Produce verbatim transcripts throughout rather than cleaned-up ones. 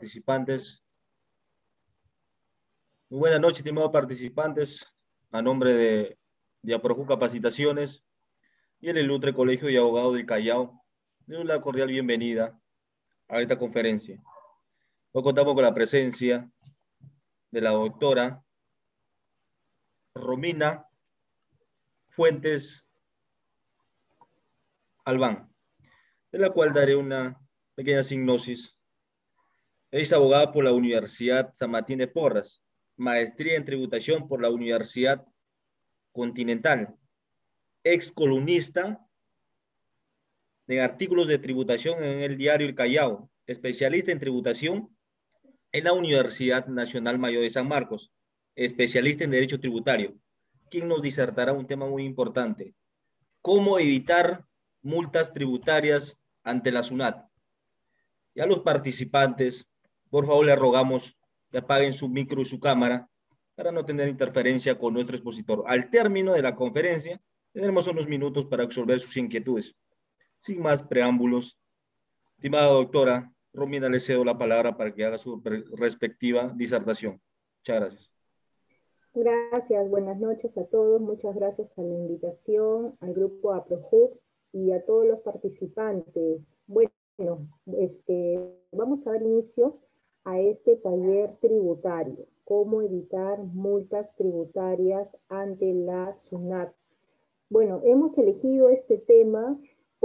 participantes. Muy buenas noches, estimados participantes. A nombre de, de Aproju Capacitaciones y el Ilustre Colegio de Abogados del Callao, le doy la cordial bienvenida a esta conferencia. Hoy contamos con la presencia de la doctora Romina Fuentes Albán, de la cual daré una pequeña sinopsis. Es abogada por la Universidad San Martín de Porras, maestría en tributación por la Universidad Continental, ex columnista de artículos de tributación en el diario El Callao, especialista en tributación en la Universidad Nacional Mayor de San Marcos, especialista en derecho tributario, quien nos disertará un tema muy importante: cómo evitar multas tributarias ante la SUNAT. Y a los participantes, por favor, les rogamos que apaguen su micro y su cámara para no tener interferencia con nuestro expositor. Al término de la conferencia, tendremos unos minutos para resolver sus inquietudes. Sin más preámbulos, estimada doctora Romina, le cedo la palabra para que haga su respectiva disertación. Muchas gracias. Gracias, buenas noches a todos. Muchas gracias a la invitación, al grupo Aproju y a todos los participantes. Bueno, este, vamos a dar inicio a este taller tributario, cómo evitar multas tributarias ante la SUNAT. Bueno, hemos elegido este tema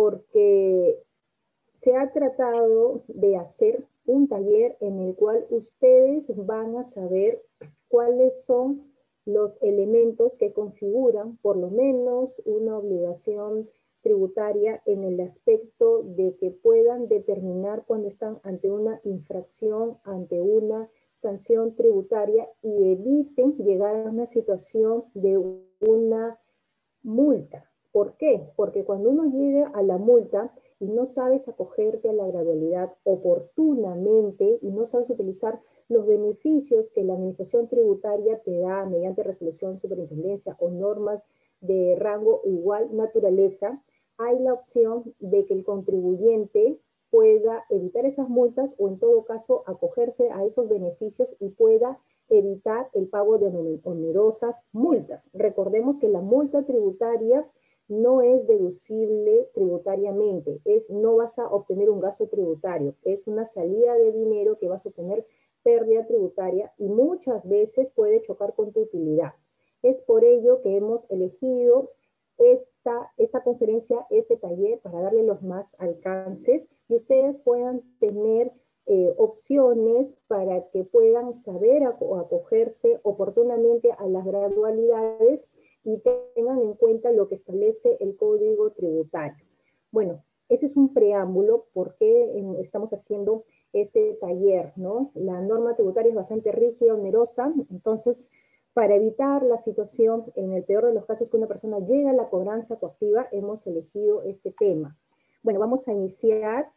porque se ha tratado de hacer un taller en el cual ustedes van a saber cuáles son los elementos que configuran por lo menos una obligación tributaria en el aspecto de que puedan determinar cuando están ante una infracción, ante una sanción tributaria y eviten llegar a una situación de una multa. ¿Por qué? Porque cuando uno llega a la multa y no sabes acogerte a la gradualidad oportunamente y no sabes utilizar los beneficios que la administración tributaria te da mediante resolución de superintendencia o normas de rango igual naturaleza, hay la opción de que el contribuyente pueda evitar esas multas o en todo caso acogerse a esos beneficios y pueda evitar el pago de onerosas multas. Recordemos que la multa tributaria no es deducible tributariamente, es, no vas a obtener un gasto tributario, es una salida de dinero que vas a obtener pérdida tributaria y muchas veces puede chocar con tu utilidad. Es por ello que hemos elegido esta, esta conferencia, este taller, para darle los más alcances y ustedes puedan tener eh, opciones para que puedan saber acogerse oportunamente a las gradualidades y tengan en cuenta lo que establece el Código Tributario. Bueno, ese es un preámbulo porque estamos haciendo este taller, ¿no? La norma tributaria es bastante rígida, onerosa, entonces para evitar la situación, en el peor de los casos, que una persona llega a la cobranza coactiva, hemos elegido este tema. Bueno, vamos a iniciar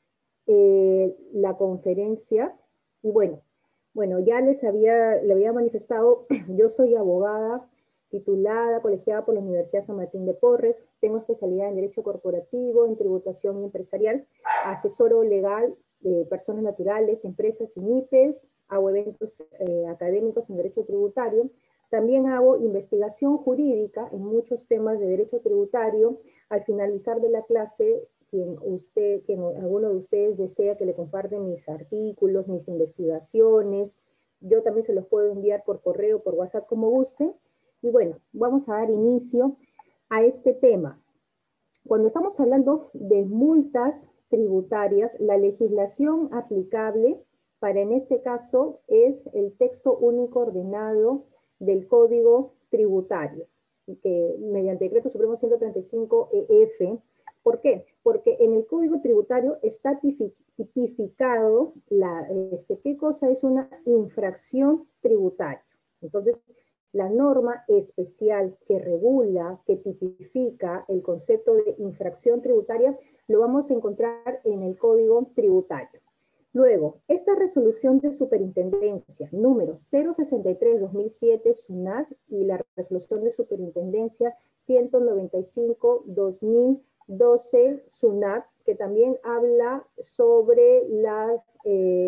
eh, la conferencia y bueno, bueno, ya les había, le había manifestado, yo soy abogada titulada, colegiada por la Universidad San Martín de Porres, tengo especialidad en Derecho Corporativo, en Tributación y Empresarial, asesoro legal de personas naturales, empresas y M I P E S, hago eventos eh, académicos en Derecho Tributario, también hago investigación jurídica en muchos temas de Derecho Tributario. Al finalizar de la clase, quien, usted, quien alguno de ustedes desea que le comparten mis artículos, mis investigaciones, yo también se los puedo enviar por correo, por WhatsApp, como guste. Y bueno, vamos a dar inicio a este tema. Cuando estamos hablando de multas tributarias, la legislación aplicable para en este caso es el texto único ordenado del Código Tributario, que mediante decreto supremo ciento treinta y cinco E F. ¿Por qué? Porque en el Código Tributario está tipificado la, este, qué cosa es una infracción tributaria. Entonces, la norma especial que regula, que tipifica el concepto de infracción tributaria, lo vamos a encontrar en el Código Tributario. Luego, esta resolución de superintendencia número cero sesenta y tres guión dos mil siete SUNAT y la resolución de superintendencia ciento noventa y cinco guión dos mil doce SUNAT, que también habla sobre la eh,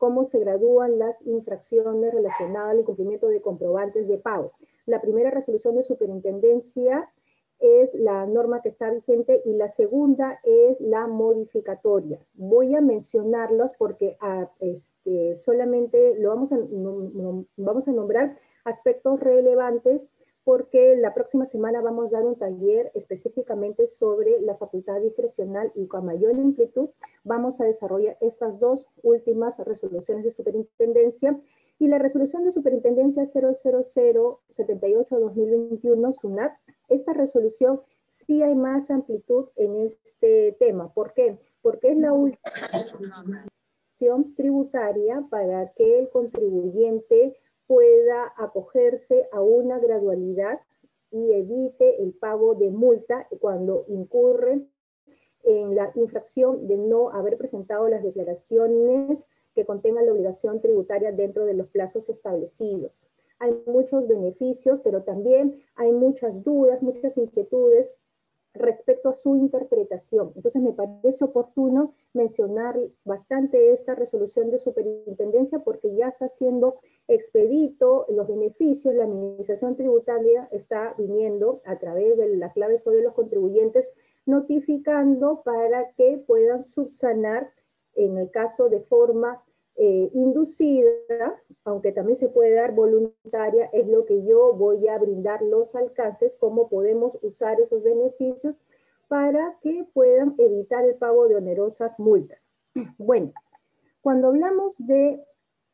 cómo se gradúan las infracciones relacionadas al incumplimiento de comprobantes de pago. La primera resolución de superintendencia es la norma que está vigente y la segunda es la modificatoria. Voy a mencionarlos porque ah, este, solamente lo vamos a, no, no, vamos a nombrar aspectos relevantes porque la próxima semana vamos a dar un taller específicamente sobre la facultad discrecional y con mayor amplitud vamos a desarrollar estas dos últimas resoluciones de superintendencia. Y la resolución de superintendencia cero cero cero setenta y ocho guión dos mil veintiuno, SUNAT, esta resolución sí hay más amplitud en este tema. ¿Por qué? Porque es la última resolución tributaria para que el contribuyente pueda acogerse a una gradualidad y evite el pago de multa cuando incurre en la infracción de no haber presentado las declaraciones que contengan la obligación tributaria dentro de los plazos establecidos. Hay muchos beneficios, pero también hay muchas dudas, muchas inquietudes respecto a su interpretación. Entonces me parece oportuno mencionar bastante esta resolución de superintendencia porque ya está siendo expedito los beneficios, la administración tributaria está viniendo a través de la clave sobre los contribuyentes notificando para que puedan subsanar en el caso de forma eh, inducida, aunque también se puede dar voluntaria, es lo que yo voy a brindar los alcances, cómo podemos usar esos beneficios para que puedan evitar el pago de onerosas multas. Bueno, cuando hablamos de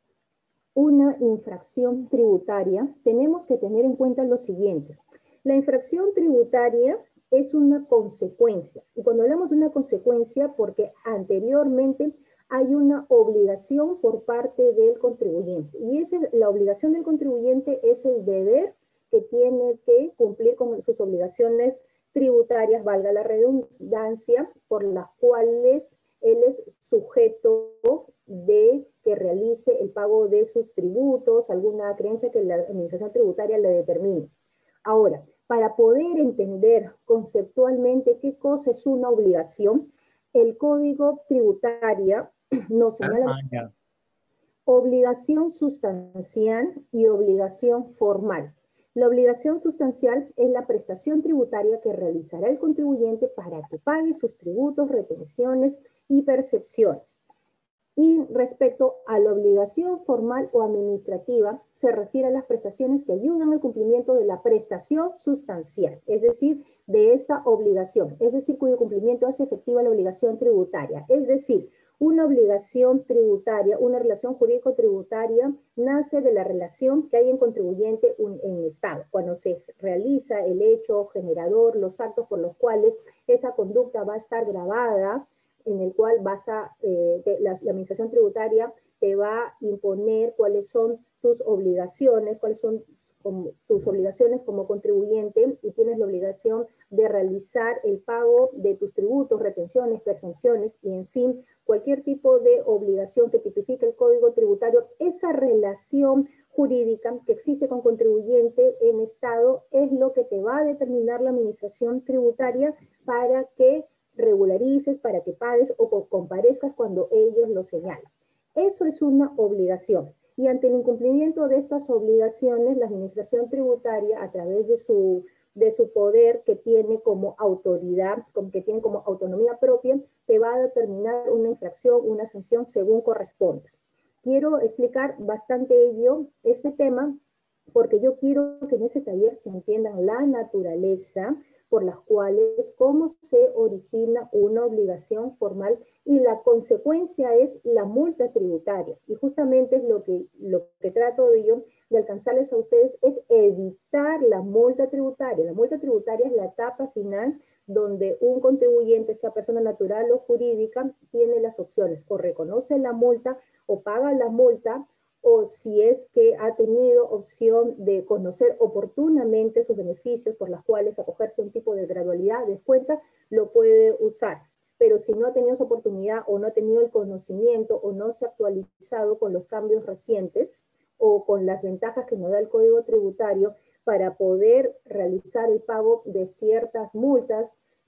una infracción tributaria, tenemos que tener en cuenta lo siguiente. La infracción tributaria es una consecuencia. Y cuando hablamos de una consecuencia, porque anteriormente hay una obligación por parte del contribuyente. Y esa, la obligación del contribuyente es el deber que tiene que cumplir con sus obligaciones tributarias, valga la redundancia, por las cuales él es sujeto de que realice el pago de sus tributos, alguna creencia que la administración tributaria le determine. Ahora, para poder entender conceptualmente qué cosa es una obligación, el Código Tributario nos señala ah, obligación sustancial y obligación formal. La obligación sustancial es la prestación tributaria que realizará el contribuyente para que pague sus tributos, retenciones y percepciones. Y respecto a la obligación formal o administrativa, se refiere a las prestaciones que ayudan al cumplimiento de la prestación sustancial, es decir, de esta obligación, es decir, cuyo cumplimiento hace efectiva la obligación tributaria. Es decir, una obligación tributaria, una relación jurídico-tributaria, nace de la relación que hay en contribuyente en el Estado, cuando se realiza el hecho generador, los actos por los cuales esa conducta va a estar grabada, en el cual vas a, eh, te, la, la administración tributaria te va a imponer cuáles son tus obligaciones, cuáles son como, tus obligaciones como contribuyente y tienes la obligación de realizar el pago de tus tributos, retenciones, percepciones y en fin, cualquier tipo de obligación que tipifique el Código Tributario. Esa relación jurídica que existe con contribuyente en Estado es lo que te va a determinar la administración tributaria para que regularices, para que pagues o comparezcas cuando ellos lo señalan. Eso es una obligación. Y ante el incumplimiento de estas obligaciones, la administración tributaria, a través de su, de su poder que tiene como autoridad, que tiene como autonomía propia, te va a determinar una infracción, una sanción según corresponda. Quiero explicar bastante ello, este tema, porque yo quiero que en ese taller se entiendan la naturaleza por las cuales, cómo se origina una obligación formal y la consecuencia es la multa tributaria. Y justamente es lo que, lo que trato de yo de alcanzarles a ustedes es evitar la multa tributaria. La multa tributaria es la etapa final donde un contribuyente, sea persona natural o jurídica, tiene las opciones, o reconoce la multa o paga la multa, o si es que ha tenido opción de conocer oportunamente sus beneficios por las cuales acogerse a un tipo de gradualidad, descuenta, lo puede usar. Pero si no ha tenido esa oportunidad o no ha tenido el conocimiento o no se ha actualizado con los cambios recientes o con las ventajas que nos da el Código Tributario para poder realizar el pago de ciertas multas,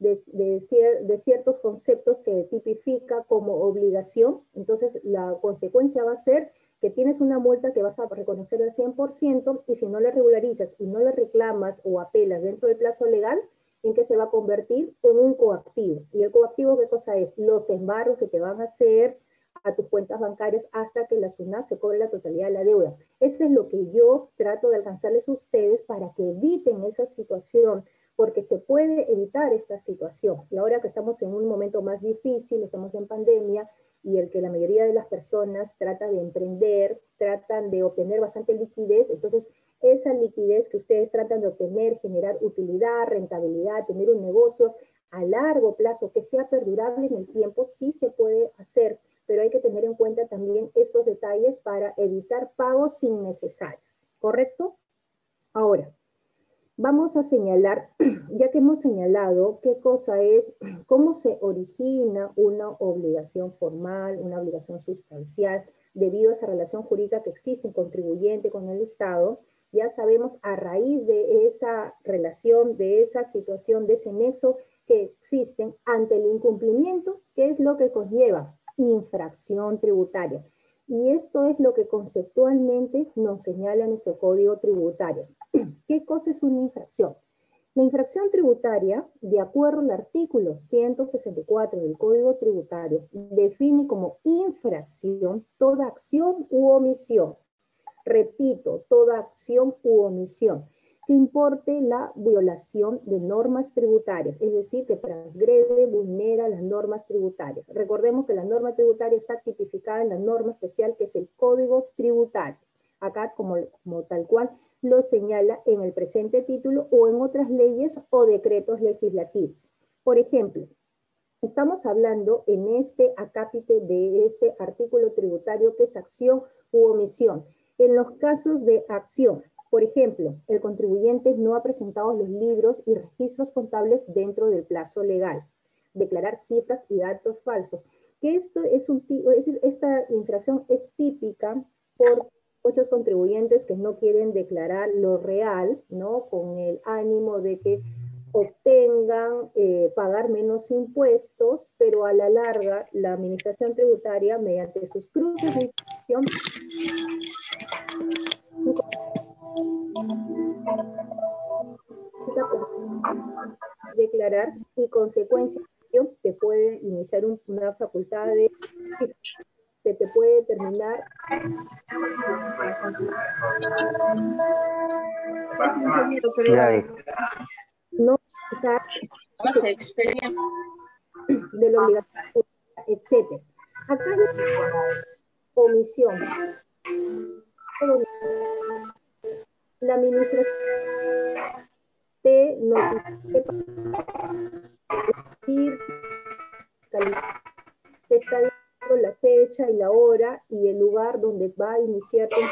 de, de, cier de ciertos conceptos que tipifica como obligación. Entonces la consecuencia va a ser que tienes una multa que vas a reconocer al cien por ciento, y si no la regularizas y no la reclamas o apelas dentro del plazo legal, en que se va a convertir en un coactivo. ¿Y el coactivo qué cosa es? Los embargos que te van a hacer a tus cuentas bancarias hasta que la SUNAT se cobre la totalidad de la deuda. Eso es lo que yo trato de alcanzarles a ustedes para que eviten esa situación, porque se puede evitar esta situación. Y ahora que estamos en un momento más difícil, estamos en pandemia, y el que la mayoría de las personas trata de emprender, tratan de obtener bastante liquidez, entonces esa liquidez que ustedes tratan de obtener, generar utilidad, rentabilidad, tener un negocio a largo plazo que sea perdurable en el tiempo, sí se puede hacer, pero hay que tener en cuenta también estos detalles para evitar pagos innecesarios, ¿correcto? Ahora, vamos a señalar, ya que hemos señalado qué cosa es, cómo se origina una obligación formal, una obligación sustancial, debido a esa relación jurídica que existe en contribuyente con el Estado. Ya sabemos a raíz de esa relación, de esa situación, de ese nexo que existen ante el incumplimiento, ¿qué es lo que conlleva? Infracción tributaria. Y esto es lo que conceptualmente nos señala nuestro Código Tributario. ¿Qué cosa es una infracción? La infracción tributaria, de acuerdo al artículo ciento sesenta y cuatro del Código Tributario, define como infracción toda acción u omisión. Repito, toda acción u omisión que importe la violación de normas tributarias, es decir, que transgrede, vulnera las normas tributarias. Recordemos que la norma tributaria está tipificada en la norma especial que es el Código Tributario. Acá, como, como tal cual, lo señala en el presente título o en otras leyes o decretos legislativos. Por ejemplo, estamos hablando en este acápite de este artículo tributario que es acción u omisión. En los casos de acción, por ejemplo, el contribuyente no ha presentado los libros y registros contables dentro del plazo legal. Declarar cifras y datos falsos. Que esto es un, esta infracción es típica por muchos contribuyentes que no quieren declarar lo real, ¿no? Con el ánimo de que obtengan eh, pagar menos impuestos, pero a la larga la administración tributaria, mediante sus cruces de información, declarar y consecuencia de ello te puede iniciar un, una facultad de que te puede terminar no de la obligación, etcétera. Acá hay omisión. La administración te notifica te está dando la fecha y la hora y el lugar donde va a iniciar tu...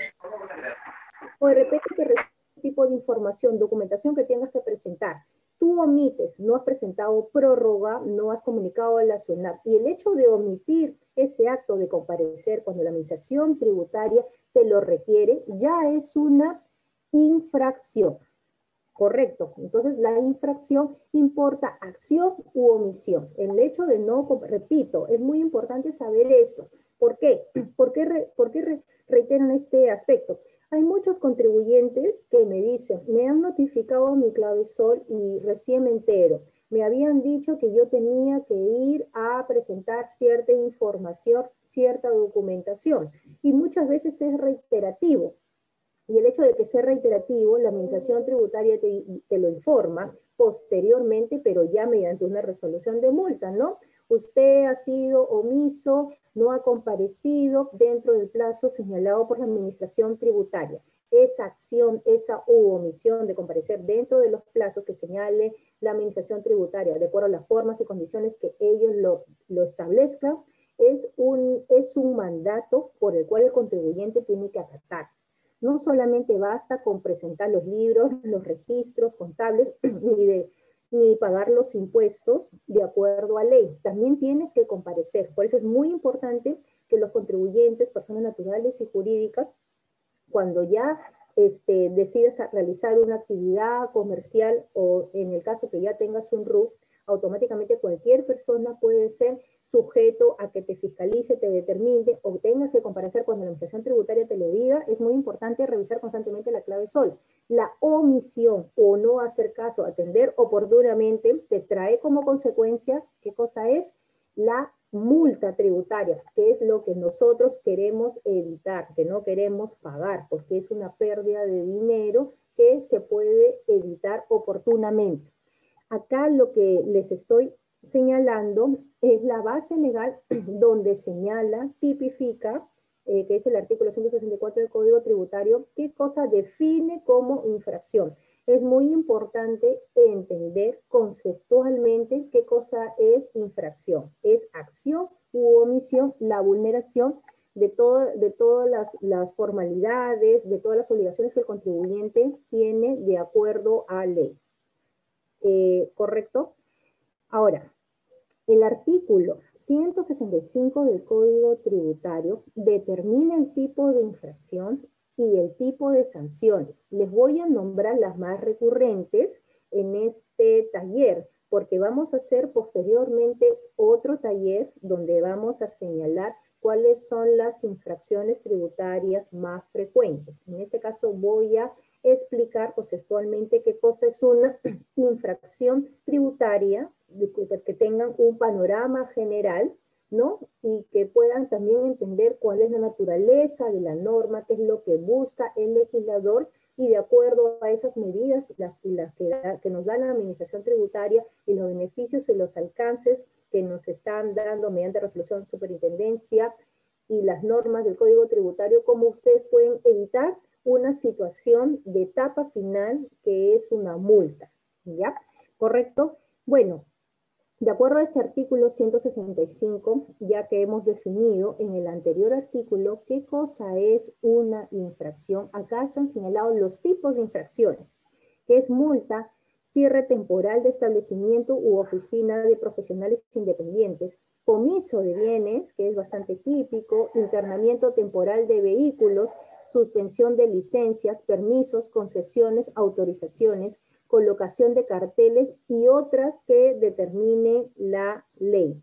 o de repente te recibe un tipo de información, documentación que tengas que presentar. Tú omites, no has presentado prórroga, no has comunicado a la SUNAT. Y el hecho de omitir ese acto de comparecer cuando la administración tributaria te lo requiere, ya es una infracción. Correcto. Entonces, la infracción importa acción u omisión. El hecho de no, repito, es muy importante saber esto. ¿Por qué? ¿Por qué, re, por qué re, reiteran este aspecto? Hay muchos contribuyentes que me dicen, me han notificado mi clavesol y recién me entero. Me habían dicho que yo tenía que ir a presentar cierta información, cierta documentación. Y muchas veces es reiterativo. Y el hecho de que sea reiterativo, la administración tributaria te, te lo informa posteriormente, pero ya mediante una resolución de multa, ¿no? Usted ha sido omiso, no ha comparecido dentro del plazo señalado por la administración tributaria. Esa acción, esa u omisión de comparecer dentro de los plazos que señale la administración tributaria, de acuerdo a las formas y condiciones que ellos lo, lo establezcan, es un, es un mandato por el cual el contribuyente tiene que acatar. No solamente basta con presentar los libros, los registros contables, ni, de, ni pagar los impuestos de acuerdo a ley. También tienes que comparecer. Por eso es muy importante que los contribuyentes, personas naturales y jurídicas, cuando ya este, decides realizar una actividad comercial o en el caso que ya tengas un R U C, automáticamente cualquier persona puede ser sujeto a que te fiscalice, te determine o tengas que comparecer cuando la administración tributaria te lo diga. Es muy importante revisar constantemente la clave S O L. La omisión o no hacer caso, atender oportunamente, te trae como consecuencia, ¿qué cosa es? La multa tributaria, que es lo que nosotros queremos evitar, que no queremos pagar, porque es una pérdida de dinero que se puede evitar oportunamente. Acá lo que les estoy señalando es la base legal donde señala, tipifica, eh, que es el artículo ciento sesenta y cuatro del Código Tributario, qué cosa define como infracción. Es muy importante entender conceptualmente qué cosa es infracción. Es acción u omisión, la vulneración de, todo, de todas las, las formalidades, de todas las obligaciones que el contribuyente tiene de acuerdo a ley. Eh, ¿Correcto? Ahora, el artículo ciento sesenta y cinco del Código Tributario determina el tipo de infracción y el tipo de sanciones. Les voy a nombrar las más recurrentes en este taller, porque vamos a hacer posteriormente otro taller donde vamos a señalar cuáles son las infracciones tributarias más frecuentes. En este caso voy a explicar conceptualmente qué cosa es una infracción tributaria, que tengan un panorama general, ¿no? Y que puedan también entender cuál es la naturaleza de la norma, qué es lo que busca el legislador, y de acuerdo a esas medidas, las, las que, da, que nos da la administración tributaria y los beneficios y los alcances que nos están dando mediante resolución superintendencia y las normas del Código Tributario, cómo ustedes pueden evitar una situación de etapa final que es una multa, ¿ya? ¿Correcto? Bueno, de acuerdo a este artículo ciento sesenta y cinco, ya que hemos definido en el anterior artículo qué cosa es una infracción, acá están señalados los tipos de infracciones, que es multa, cierre temporal de establecimiento u oficina de profesionales independientes, comiso de bienes, que es bastante típico, internamiento temporal de vehículos, suspensión de licencias, permisos, concesiones, autorizaciones, colocación de carteles y otras que determine la ley.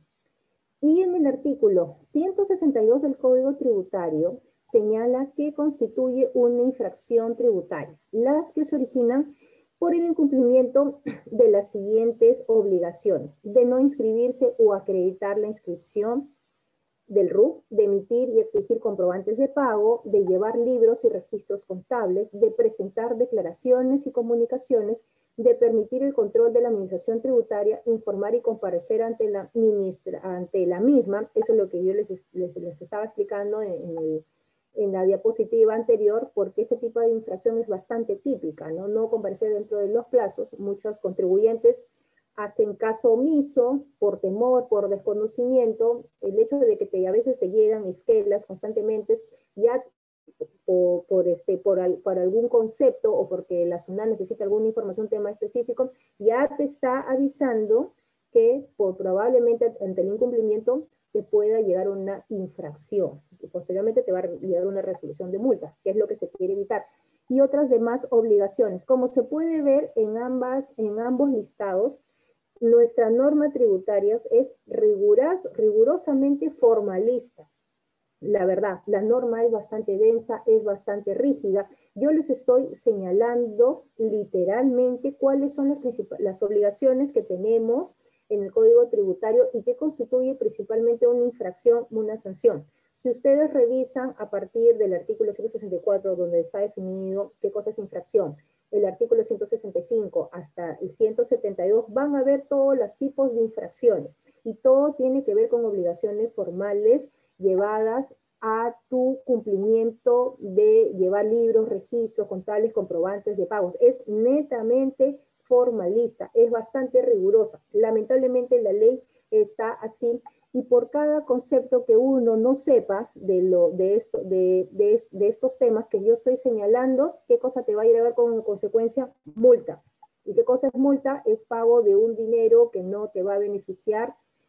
Y en el artículo ciento sesenta y dos del Código Tributario señala que constituye una infracción tributaria, las que se originan por el incumplimiento de las siguientes obligaciones: de no inscribirse o acreditar la inscripción del R U C, de emitir y exigir comprobantes de pago, de llevar libros y registros contables, de presentar declaraciones y comunicaciones, de permitir el control de la administración tributaria, informar y comparecer ante la, ministra, ante la misma. Eso es lo que yo les, les, les estaba explicando en, en, el, en la diapositiva anterior, porque ese tipo de infracción es bastante típica, ¿no? No comparecer dentro de los plazos. Muchos contribuyentes hacen caso omiso por temor, por desconocimiento. El hecho de que te, a veces te llegan esquelas constantemente, ya por, por, este, por, al, por algún concepto o porque la SUNAT necesita alguna información, un tema específico, ya te está avisando que por, probablemente ante el incumplimiento te pueda llegar una infracción y posteriormente te va a llegar una resolución de multa, que es lo que se quiere evitar. Y otras demás obligaciones. Como se puede ver en, ambas, en ambos listados, nuestra norma tributaria es rigurosa, rigurosamente formalista. La verdad, la norma es bastante densa, es bastante rígida. Yo les estoy señalando literalmente cuáles son las, las obligaciones que tenemos en el Código Tributario y que constituye principalmente una infracción, una sanción. Si ustedes revisan a partir del artículo ciento sesenta y cuatro, donde está definido qué cosa es infracción, el artículo ciento sesenta y cinco hasta el ciento setenta y dos, van a ver todos los tipos de infracciones y todo tiene que ver con obligaciones formales llevadas a tu cumplimiento de llevar libros, registros, contables, comprobantes de pagos. Es netamente formalista, es bastante rigurosa. Lamentablemente la ley está así y por cada concepto que uno no sepa de, lo, de, esto, de, de, de estos temas que yo estoy señalando, qué cosa te va a llevar como consecuencia, multa. ¿Y qué cosa es multa? Es pago de un dinero que no te va a beneficiar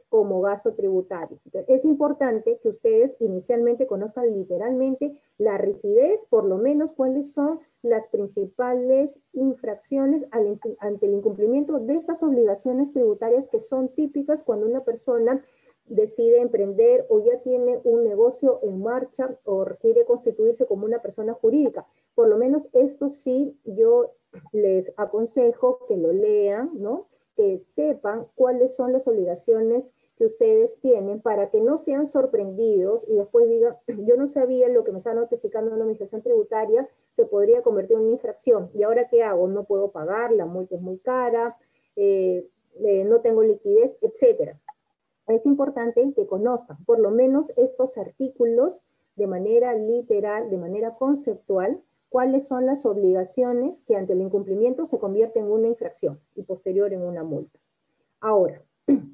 como gasto tributario. Entonces, es importante que ustedes inicialmente conozcan literalmente la rigidez, por lo menos cuáles son las principales infracciones al, ante el incumplimiento de estas obligaciones tributarias que son típicas cuando una persona decide emprender o ya tiene un negocio en marcha o quiere constituirse como una persona jurídica. Por lo menos esto sí yo les aconsejo que lo lean, ¿no? Que sepan cuáles son las obligaciones que ustedes tienen para que no sean sorprendidos y después digan, yo no sabía lo que me está notificando una administración tributaria, se podría convertir en una infracción. ¿Y ahora qué hago? No puedo pagar, la multa es muy cara, eh, eh, no tengo liquidez, etcétera. Es importante que conozcan por lo menos estos artículos de manera literal, de manera conceptual, cuáles son las obligaciones que ante el incumplimiento se convierte en una infracción y posterior en una multa. Ahora,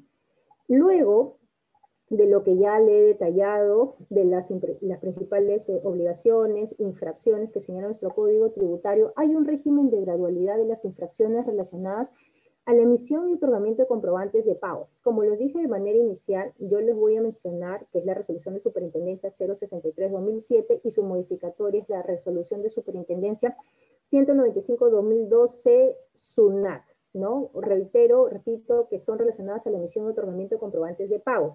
luego de lo que ya le he detallado, de las, las principales eh, obligaciones, infracciones que señala nuestro Código Tributario, hay un régimen de gradualidad de las infracciones relacionadas a la emisión y otorgamiento de comprobantes de pago. Como les dije de manera inicial, yo les voy a mencionar que es la resolución de superintendencia cero sesenta y tres guión dos mil siete y su modificatoria es la resolución de superintendencia ciento noventa y cinco guión dos mil doce SUNAT, ¿no? Reitero, repito, que son relacionadas a la emisión y otorgamiento de comprobantes de pago.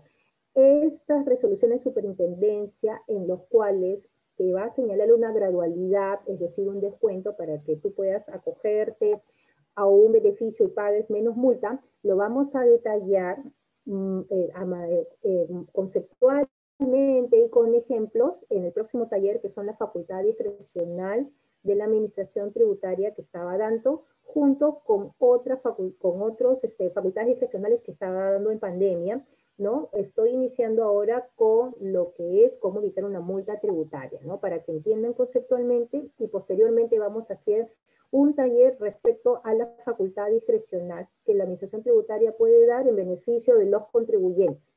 Estas resoluciones de superintendencia en los cuales te va a señalar una gradualidad, es decir, un descuento para que tú puedas acogerte a un beneficio y pagues menos multa, lo vamos a detallar mm, eh, eh, conceptualmente y con ejemplos en el próximo taller, que son la facultad discrecional de la administración tributaria que estaba dando, junto con, otra facu con otros este, facultades discrecionales que estaba dando en pandemia, ¿no? Estoy iniciando ahora con lo que es cómo evitar una multa tributaria, ¿no? Para que entiendan conceptualmente y posteriormente vamos a hacer un taller respecto a la facultad discrecional que la administración tributaria puede dar en beneficio de los contribuyentes.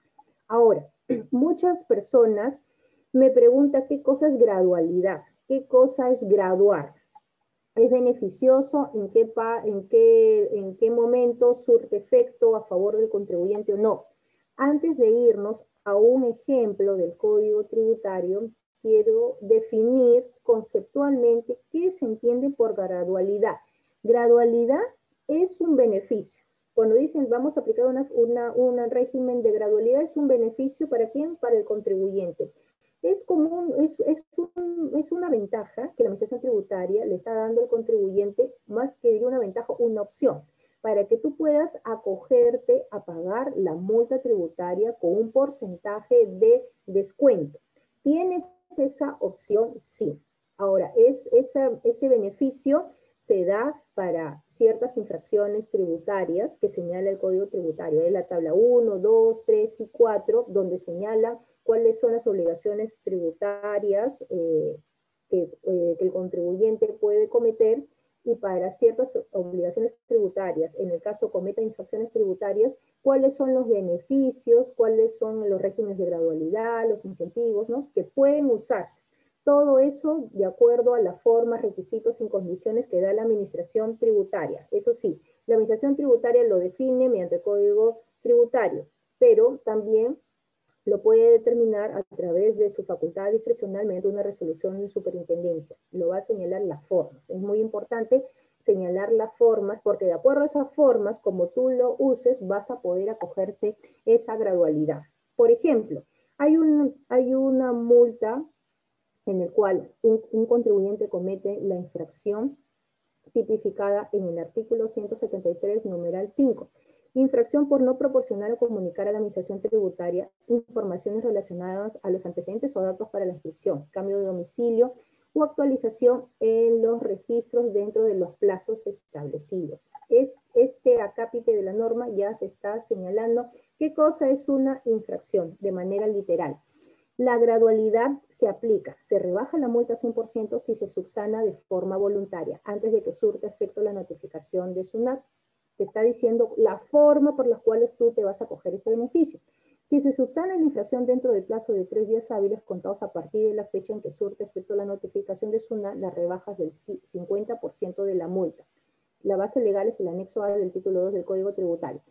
Ahora, muchas personas me preguntan qué cosa es gradualidad, qué cosa es graduar. ¿Es beneficioso? ¿En qué, pa, en, qué, ¿En qué momento surte efecto a favor del contribuyente o no? Antes de irnos a un ejemplo del Código Tributario, quiero definir conceptualmente qué se entiende por gradualidad. Gradualidad es un beneficio. Cuando dicen vamos a aplicar una, una, un régimen de gradualidad, es un beneficio ¿para quién? Para el contribuyente. Es, común, es, es, un, es una ventaja que la administración tributaria le está dando al contribuyente, más que una ventaja, una opción, para que tú puedas acogerte a pagar la multa tributaria con un porcentaje de descuento. ¿Tienes esa opción? Sí. Ahora, es, esa, ese beneficio se da para ciertas infracciones tributarias que señala el Código Tributario. Es la tabla uno, dos, tres y cuatro, donde señala cuáles son las obligaciones tributarias eh, que, eh, que el contribuyente puede cometer, y para ciertas obligaciones tributarias, en el caso cometa infracciones tributarias, cuáles son los beneficios, cuáles son los regímenes de gradualidad, los incentivos, ¿no? Que pueden usarse. Todo eso de acuerdo a las formas, requisitos y condiciones que da la administración tributaria. Eso sí, la administración tributaria lo define mediante el Código Tributario, pero también lo puede determinar a través de su facultad discrecional mediante una resolución de superintendencia. Lo va a señalar las formas. Es muy importante señalar las formas, porque de acuerdo a esas formas, como tú lo uses, vas a poder acogerse esa gradualidad. Por ejemplo, hay, un, hay una multa en el cual un, un contribuyente comete la infracción tipificada en el artículo ciento setenta y tres, numeral cinco. Infracción por no proporcionar o comunicar a la administración tributaria informaciones relacionadas a los antecedentes o datos para la inscripción, cambio de domicilio o actualización en los registros dentro de los plazos establecidos. Es, este acápite de la norma ya te está señalando qué cosa es una infracción de manera literal. La gradualidad se aplica, se rebaja la multa cien por ciento si se subsana de forma voluntaria, antes de que surta efecto la notificación de SUNAT. Te está diciendo la forma por las cuales tú te vas a coger este beneficio. Si se subsana la infracción dentro del plazo de tres días hábiles contados a partir de la fecha en que surte efecto la notificación de SUNAT, las rebajas del cincuenta por ciento de la multa. La base legal es el anexo A del título dos del Código Tributario.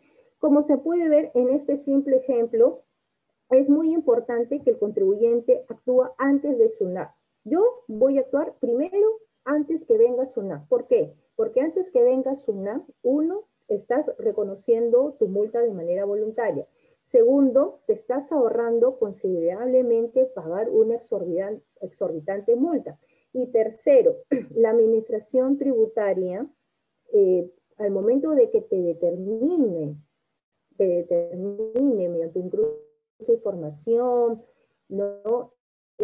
Como se puede ver en este simple ejemplo, es muy importante que el contribuyente actúa antes de SUNAT. Yo voy a actuar primero antes que venga SUNAT. ¿Por qué? Porque antes que venga SUNAT, uno, estás reconociendo tu multa de manera voluntaria. Segundo, te estás ahorrando considerablemente pagar una exorbitante, exorbitante multa. Y tercero, la administración tributaria, eh, al momento de que te determine, te determine mediante un cruce de información, ¿no?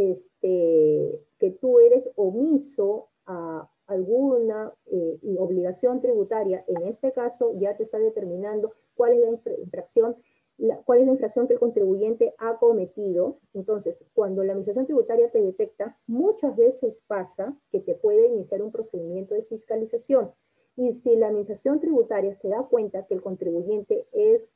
Este, que tú eres omiso a alguna eh, obligación tributaria, en este caso ya te está determinando cuál es la infracción, la, cuál es la infracción que el contribuyente ha cometido. Entonces, cuando la administración tributaria te detecta, muchas veces pasa que te puede iniciar un procedimiento de fiscalización. Y si la administración tributaria se da cuenta que el contribuyente es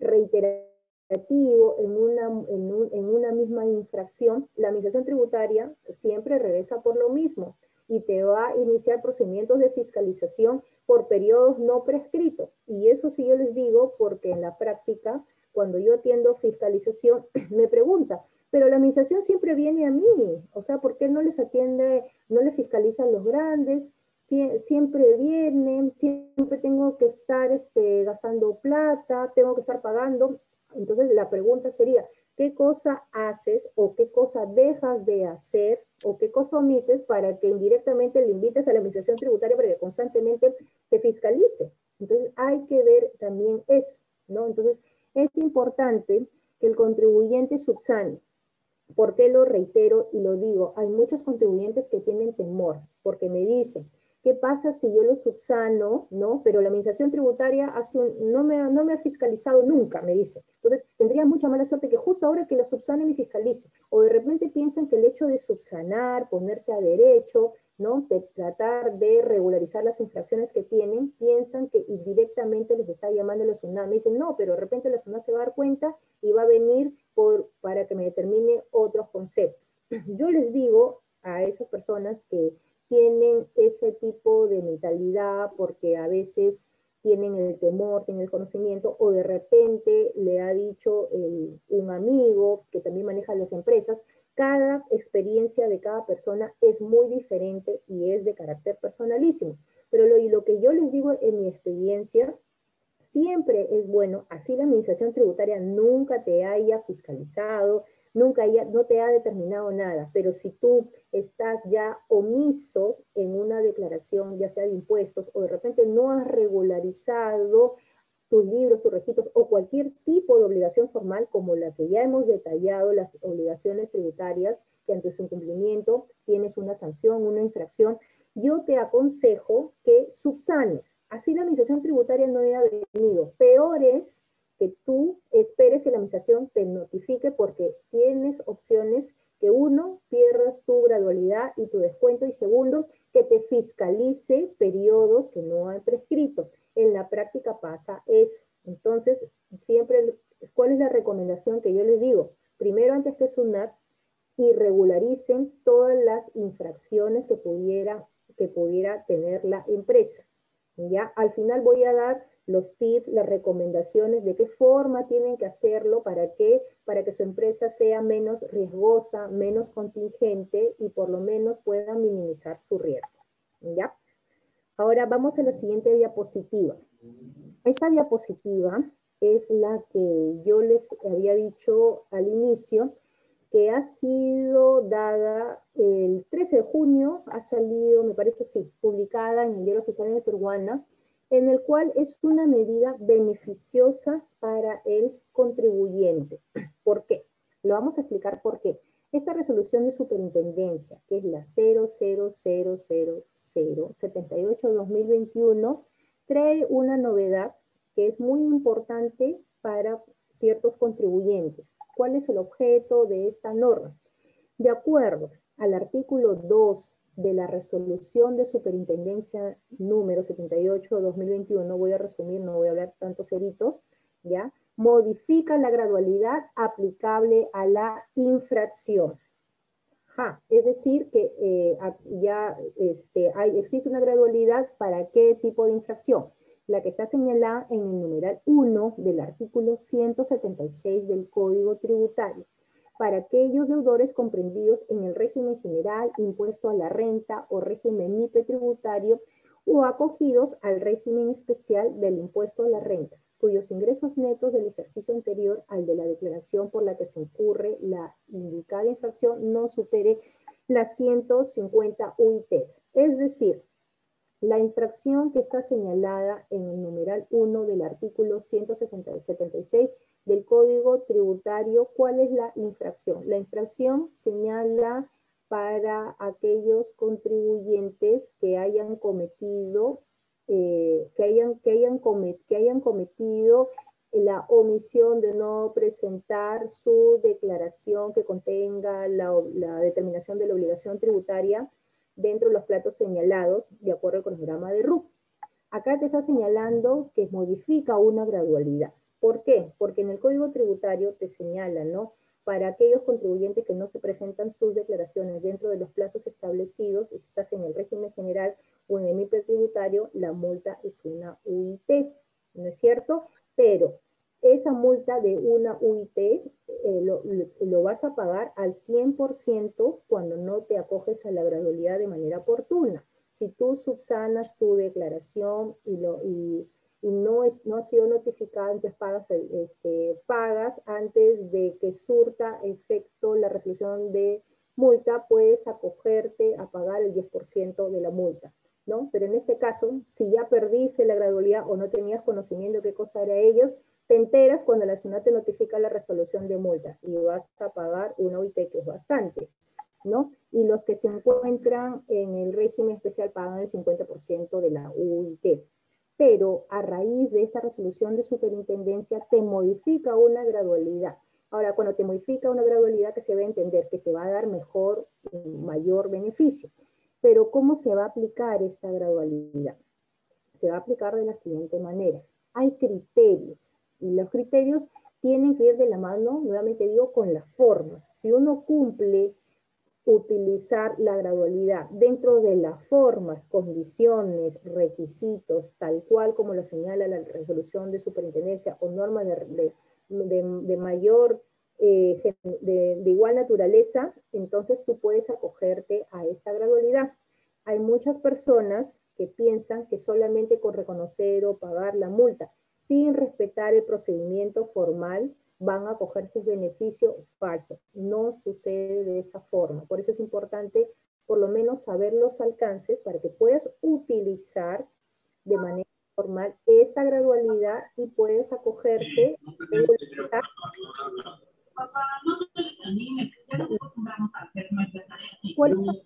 reiterativo en una, en, un, en una misma infracción, la administración tributaria siempre regresa por lo mismo y te va a iniciar procedimientos de fiscalización por periodos no prescritos. Y eso sí yo les digo porque en la práctica, cuando yo atiendo fiscalización, me pregunta, pero la administración siempre viene a mí, o sea, ¿por qué no les atiende, no les fiscalizan los grandes? Siempre vienen, siempre tengo que estar este, gastando plata, tengo que estar pagando. Entonces la pregunta sería, ¿qué cosa haces o qué cosa dejas de hacer o qué cosa omites para que indirectamente le invites a la administración tributaria para que constantemente te fiscalice? Entonces hay que ver también eso, ¿no? Entonces es importante que el contribuyente subsane. ¿Por qué lo reitero y lo digo? Hay muchos contribuyentes que tienen temor porque me dicen, ¿qué pasa si yo lo subsano, no? Pero la administración tributaria hace un, no, me, no me ha fiscalizado nunca, me dice. Entonces, tendría mucha mala suerte que justo ahora que lo subsane me fiscalice. O de repente piensan que el hecho de subsanar, ponerse a derecho, ¿no? De tratar de regularizar las infracciones que tienen, piensan que indirectamente les está llamando la SUNAT. Me dicen, no, pero de repente la SUNAT se va a dar cuenta y va a venir por, para que me determine otros conceptos. Yo les digo a esas personas que tienen ese tipo de mentalidad porque a veces tienen el temor, tienen el conocimiento, o de repente le ha dicho el, un amigo que también maneja las empresas. Cada experiencia de cada persona es muy diferente y es de carácter personalísimo. Pero lo, y lo que yo les digo en mi experiencia, siempre es bueno, así la administración tributaria nunca te haya fiscalizado, nunca haya, no te ha determinado nada, pero si tú estás ya omiso en una declaración, ya sea de impuestos, o de repente no has regularizado tus libros, tus registros, o cualquier tipo de obligación formal como la que ya hemos detallado, las obligaciones tributarias, que ante su incumplimiento tienes una sanción, una infracción, yo te aconsejo que subsanes. Así la administración tributaria no haya venido. Peor es que tú esperes que la administración te notifique porque tienes opciones que uno, pierdas tu gradualidad y tu descuento, y segundo, que te fiscalice periodos que no han prescrito. En la práctica pasa eso. Entonces, siempre, ¿cuál es la recomendación que yo les digo? Primero, antes que SUNAT, y regularicen todas las infracciones que pudiera, que pudiera tener la empresa. ¿Ya? Al final voy a dar los tips, las recomendaciones de qué forma tienen que hacerlo para que, para que su empresa sea menos riesgosa, menos contingente y por lo menos pueda minimizar su riesgo. ¿Ya? Ahora vamos a la siguiente diapositiva. Esta diapositiva es la que yo les había dicho al inicio, que ha sido dada el trece de junio, ha salido, me parece, sí, publicada en el Diario Oficial de Peruana, en el cual es una medida beneficiosa para el contribuyente. ¿Por qué? Lo vamos a explicar por qué. Esta resolución de superintendencia, que es la cero cero cero cero cero setenta y ocho dos mil veintiuno, trae una novedad que es muy importante para ciertos contribuyentes. ¿Cuál es el objeto de esta norma? De acuerdo al artículo dos de la resolución de superintendencia número setenta y ocho dos mil veintiuno, voy a resumir, no voy a hablar tantos ceritos, ¿ya? Modifica la gradualidad aplicable a la infracción. Ja, es decir, que eh, ya este, hay, existe una gradualidad para qué tipo de infracción. la que está señalada en el numeral uno del artículo ciento setenta y seis del Código Tributario, para aquellos deudores comprendidos en el régimen general, impuesto a la renta o régimen M I P E tributario, o acogidos al régimen especial del impuesto a la renta, cuyos ingresos netos del ejercicio anterior al de la declaración por la que se incurre la indicada infracción no supere las ciento cincuenta U I Ts. Es decir, la infracción que está señalada en el numeral uno del artículo ciento setenta y seis del Código Tributario, ¿cuál es la infracción? La infracción señala para aquellos contribuyentes que hayan cometido, eh, que, hayan, que, hayan comet, que hayan cometido la omisión de no presentar su declaración que contenga la, la determinación de la obligación tributaria dentro de los platos señalados de acuerdo al cronograma de R U C. Acá te está señalando que modifica una gradualidad. ¿Por qué? Porque en el Código Tributario te señala, ¿no? Para aquellos contribuyentes que no se presentan sus declaraciones dentro de los plazos establecidos, si estás en el régimen general o en el M I P E tributario, la multa es una U I T, ¿no es cierto? Pero esa multa de una U I T eh, lo, lo vas a pagar al cien por ciento cuando no te acoges a la gradualidad de manera oportuna. Si tú subsanas tu declaración y, lo, y, y no, es, no ha sido notificado, entonces pagas, este, pagas antes de que surta efecto la resolución de multa, puedes acogerte a pagar el diez por ciento de la multa, ¿no? Pero en este caso, si ya perdiste la gradualidad o no tenías conocimiento de qué cosa era ellos, te enteras cuando la SUNAT te notifica la resolución de multa y vas a pagar una U I T que es bastante, ¿no? Y los que se encuentran en el régimen especial pagan el cincuenta por ciento de la U I T. Pero a raíz de esa resolución de superintendencia te modifica una gradualidad. Ahora, cuando te modifica una gradualidad, que se va a entender que te va a dar mejor, mayor beneficio. Pero ¿cómo se va a aplicar esta gradualidad? Se va a aplicar de la siguiente manera. Hay criterios, y los criterios tienen que ir de la mano, nuevamente digo, con las formas. Si uno cumple utilizar la gradualidad dentro de las formas, condiciones, requisitos, tal cual como lo señala la resolución de superintendencia o norma de, de, de, de mayor, eh, de, de igual naturaleza, entonces tú puedes acogerte a esta gradualidad. Hay muchas personas que piensan que solamente con reconocer o pagar la multa, sin respetar el procedimiento formal, van a coger sus beneficios falsos. No sucede de esa forma. Por eso es importante por lo menos saber los alcances para que puedas utilizar de manera formal esta gradualidad y puedes acogerte. ¿Cuáles son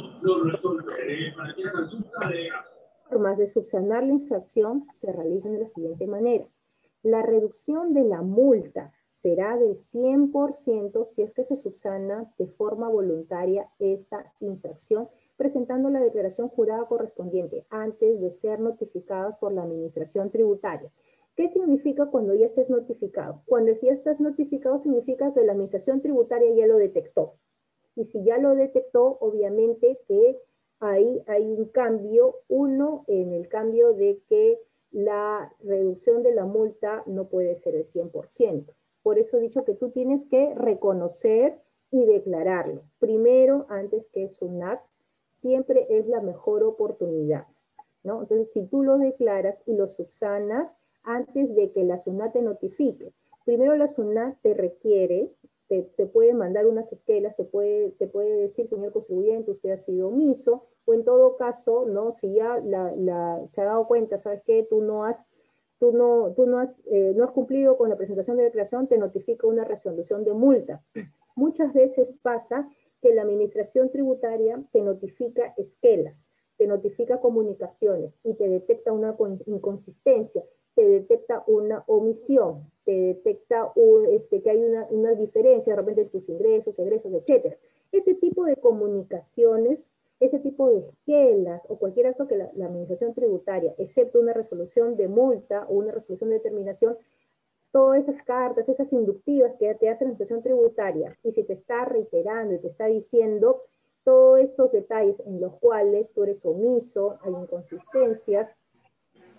formas de subsanar la infracción? Se realizan de la siguiente manera. La reducción de la multa será del cien por ciento si es que se subsana de forma voluntaria esta infracción, presentando la declaración jurada correspondiente antes de ser notificados por la administración tributaria. ¿Qué significa cuando ya estés notificado? Cuando ya estás notificado significa que la administración tributaria ya lo detectó. Y si ya lo detectó, obviamente que ahí hay un cambio, uno en el cambio de que la reducción de la multa no puede ser el cien por ciento. Por eso he dicho que tú tienes que reconocer y declararlo. Primero, antes que SUNAT, siempre es la mejor oportunidad, ¿no? Entonces, si tú lo declaras y lo subsanas antes de que la SUNAT te notifique, primero la SUNAT te requiere, te, te puede mandar unas esquelas, te puede, te puede decir, señor contribuyente, usted ha sido omiso, o en todo caso, ¿no? Si ya la, la, se ha dado cuenta, ¿sabes qué? Tú no has Tú no, tú no, has, eh, no has cumplido con la presentación de declaración, te notifica una resolución de multa. Muchas veces pasa que la administración tributaria te notifica esquelas, te notifica comunicaciones y te detecta una inconsistencia, te detecta una omisión, te detecta un, este, que hay una, una diferencia de repente en tus ingresos, egresos, etcétera. Ese tipo de comunicaciones, ese tipo de esquelas o cualquier acto que la, la administración tributaria, excepto una resolución de multa o una resolución de determinación, todas esas cartas, esas inductivas que te hace la administración tributaria, y si te está reiterando y te está diciendo todos estos detalles en los cuales tú eres omiso, hay inconsistencias,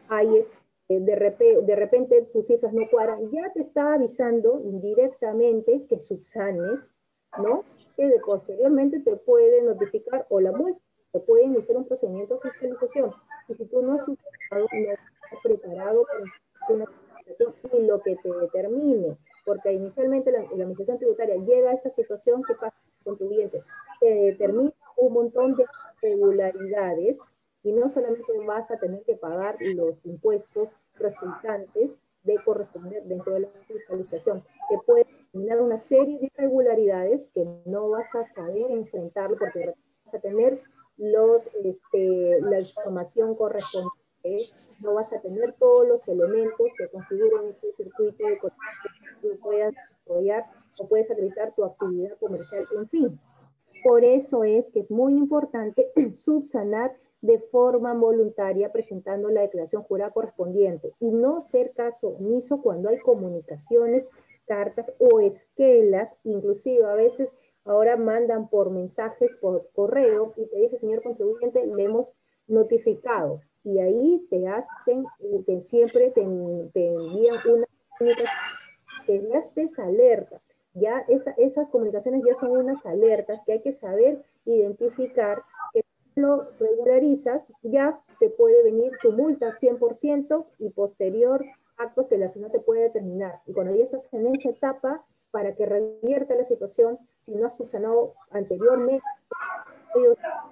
ahí es, eh, de, repe, de repente tus cifras no cuadran, ya te está avisando directamente que subsanes, ¿no? Que de posteriormente te puede notificar o la multa, te puede iniciar un procedimiento de fiscalización. Y si tú no has subsanado, no estás preparado para una fiscalización y lo que te determine, porque inicialmente la, la administración tributaria llega a esta situación que pasa con tu contribuyente, te determina un montón de irregularidades y no solamente vas a tener que pagar los impuestos resultantes de corresponder dentro de la fiscalización, te puede determinar una serie de irregularidades que no vas a saber enfrentarlo porque vas a tener los, este, la información correspondiente, no vas a tener todos los elementos que configuren ese circuito de que tú puedas desarrollar o puedes acreditar tu actividad comercial, en fin. Por eso es que es muy importante subsanar de forma voluntaria presentando la declaración jurada correspondiente y no ser caso omiso cuando hay comunicaciones, cartas o esquelas, inclusive a veces ahora mandan por mensajes, por correo y te dice, señor contribuyente, le hemos notificado y ahí te hacen, que siempre te, te envían una comunicación que ya estés alerta. Ya esa, esas comunicaciones ya son unas alertas que hay que saber identificar, que si lo regularizas, ya te puede venir tu multa cien por ciento y posterior actos que la ciudad te puede determinar. Y cuando ya estás en esa etapa, para que revierta la situación, si no has subsanado anteriormente, es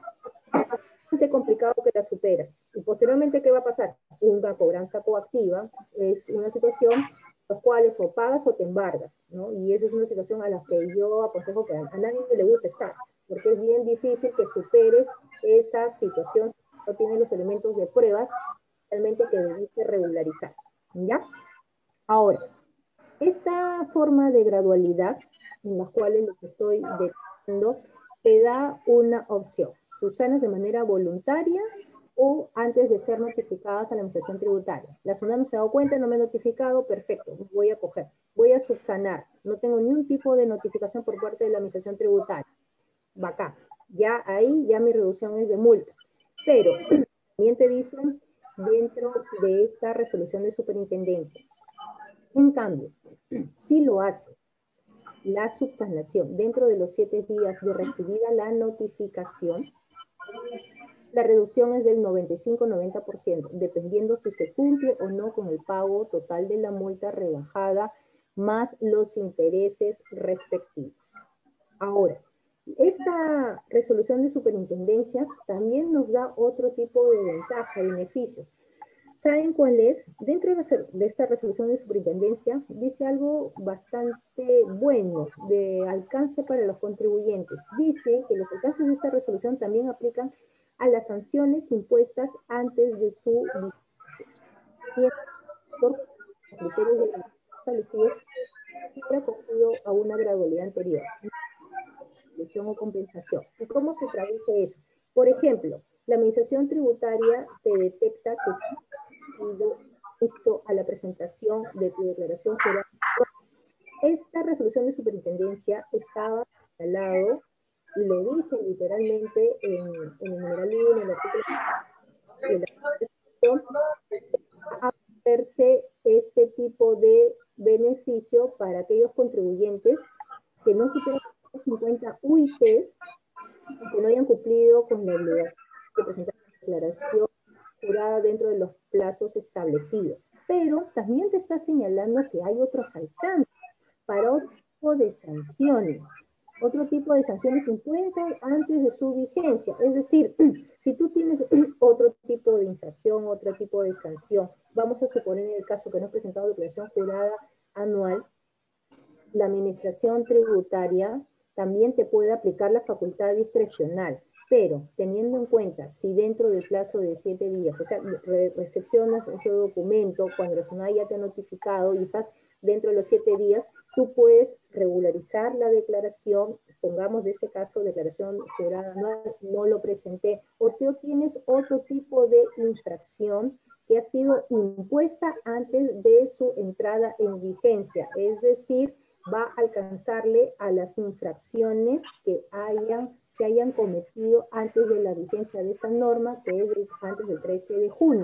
bastante complicado que la superas. Y posteriormente, ¿qué va a pasar? Una cobranza coactiva es una situación los cuales o pagas o te embargas, ¿no? Y esa es una situación a la que yo aconsejo que a, a nadie le gusta estar, porque es bien difícil que superes esa situación si no tienes los elementos de pruebas realmente que debiste regularizar, ¿ya? Ahora, esta forma de gradualidad en la cual lo que estoy detallando te da una opción, subsanas de manera voluntaria o antes de ser notificadas a la administración tributaria. La SUNAT no se ha dado cuenta, no me ha notificado, perfecto, voy a coger, voy a subsanar, no tengo ni un tipo de notificación por parte de la administración tributaria. Bacán, ya ahí ya mi reducción es de multa, pero también te dicen dentro de esta resolución de superintendencia. En cambio, si lo hace la subsanación dentro de los siete días de recibida la notificación, la reducción es del noventa y cinco a noventa por ciento, dependiendo si se cumple o no con el pago total de la multa rebajada más los intereses respectivos. Ahora, esta resolución de superintendencia también nos da otro tipo de ventaja, beneficios. ¿Saben cuál es? Dentro de esta resolución de superintendencia dice algo bastante bueno de alcance para los contribuyentes. Dice que los alcances de esta resolución también aplican a las sanciones impuestas antes de su vigencia, siempre por criterios de establecidos hubiera acogido a una gradualidad anterior, solución o compensación. ¿Y cómo se traduce eso? Por ejemplo, la administración tributaria te detecta que sido hizo a la presentación de tu declaración jurada. Esta resolución de superintendencia estaba señalado y lo dice literalmente en, en el numeral uno, en el artículo de la resolución, a hacerse este tipo de beneficio para aquellos contribuyentes que no superan los cincuenta U I Ts y que no hayan cumplido con la obligación de presentar la declaración jurada dentro de los plazos establecidos. Pero también te está señalando que hay otros alcances para otro tipo de sanciones. Otro tipo de sanciones impuestas antes de su vigencia. Es decir, si tú tienes otro tipo de infracción, otro tipo de sanción, vamos a suponer en el caso que no has presentado declaración jurada anual, la administración tributaria también te puede aplicar la facultad discrecional, pero teniendo en cuenta si dentro del plazo de siete días, o sea, re recepcionas ese documento cuando la SUNAT ya te ha notificado y estás dentro de los siete días, tú puedes regularizar la declaración, pongamos de este caso declaración jurada anual, no lo presenté, o tú tienes otro tipo de infracción que ha sido impuesta antes de su entrada en vigencia, es decir, va a alcanzarle a las infracciones que hayan, se hayan cometido antes de la vigencia de esta norma, que es antes del trece de junio.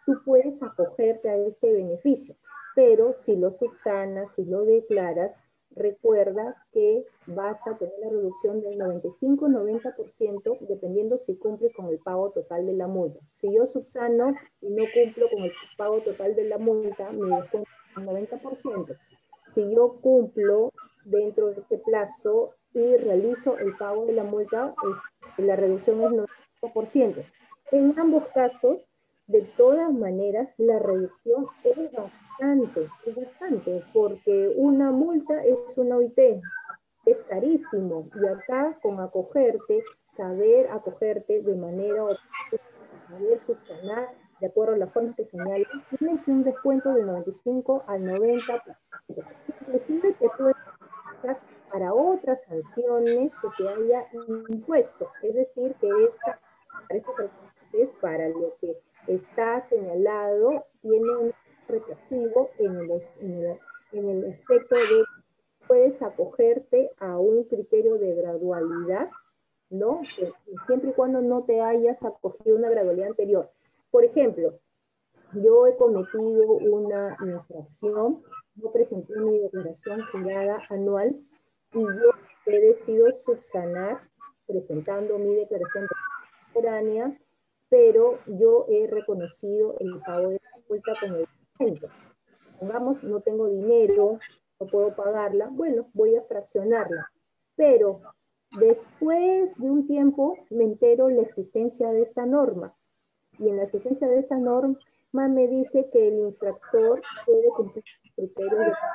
tú puedes acogerte a este beneficio. Pero si lo subsanas, si lo declaras, recuerda que vas a tener la reducción del noventa y cinco a noventa por ciento dependiendo si cumples con el pago total de la multa. Si yo subsano y no cumplo con el pago total de la multa, mi descuento es el noventa por ciento. Si yo cumplo dentro de este plazo y realizo el pago de la multa, es, la reducción es noventa por ciento. En ambos casos, de todas maneras, la reducción es bastante, es bastante, porque una multa es una O I T, es carísimo, y acá con acogerte, saber acogerte de manera oportuna, saber subsanar de acuerdo a las formas que señalan, tienes un descuento del noventa y cinco al noventa por ciento. Inclusive te puedes usar para otras sanciones que te haya impuesto, es decir, que esta, para estos alcances, para lo que está señalado, tiene un retroactivo en el, en el, en el aspecto de puedes acogerte a un criterio de gradualidad, ¿no? Que, siempre y cuando no te hayas acogido a una gradualidad anterior. Por ejemplo, yo he cometido una infracción, yo presenté mi declaración jurada anual y yo he decidido subsanar presentando mi declaración temporánea, pero yo he reconocido el pago de la multa con el descuento. Pongamos, no tengo dinero, no puedo pagarla, bueno, voy a fraccionarla. Pero después de un tiempo me entero la existencia de esta norma. Y en la existencia de esta norma me dice que el infractor puede cumplir criterios de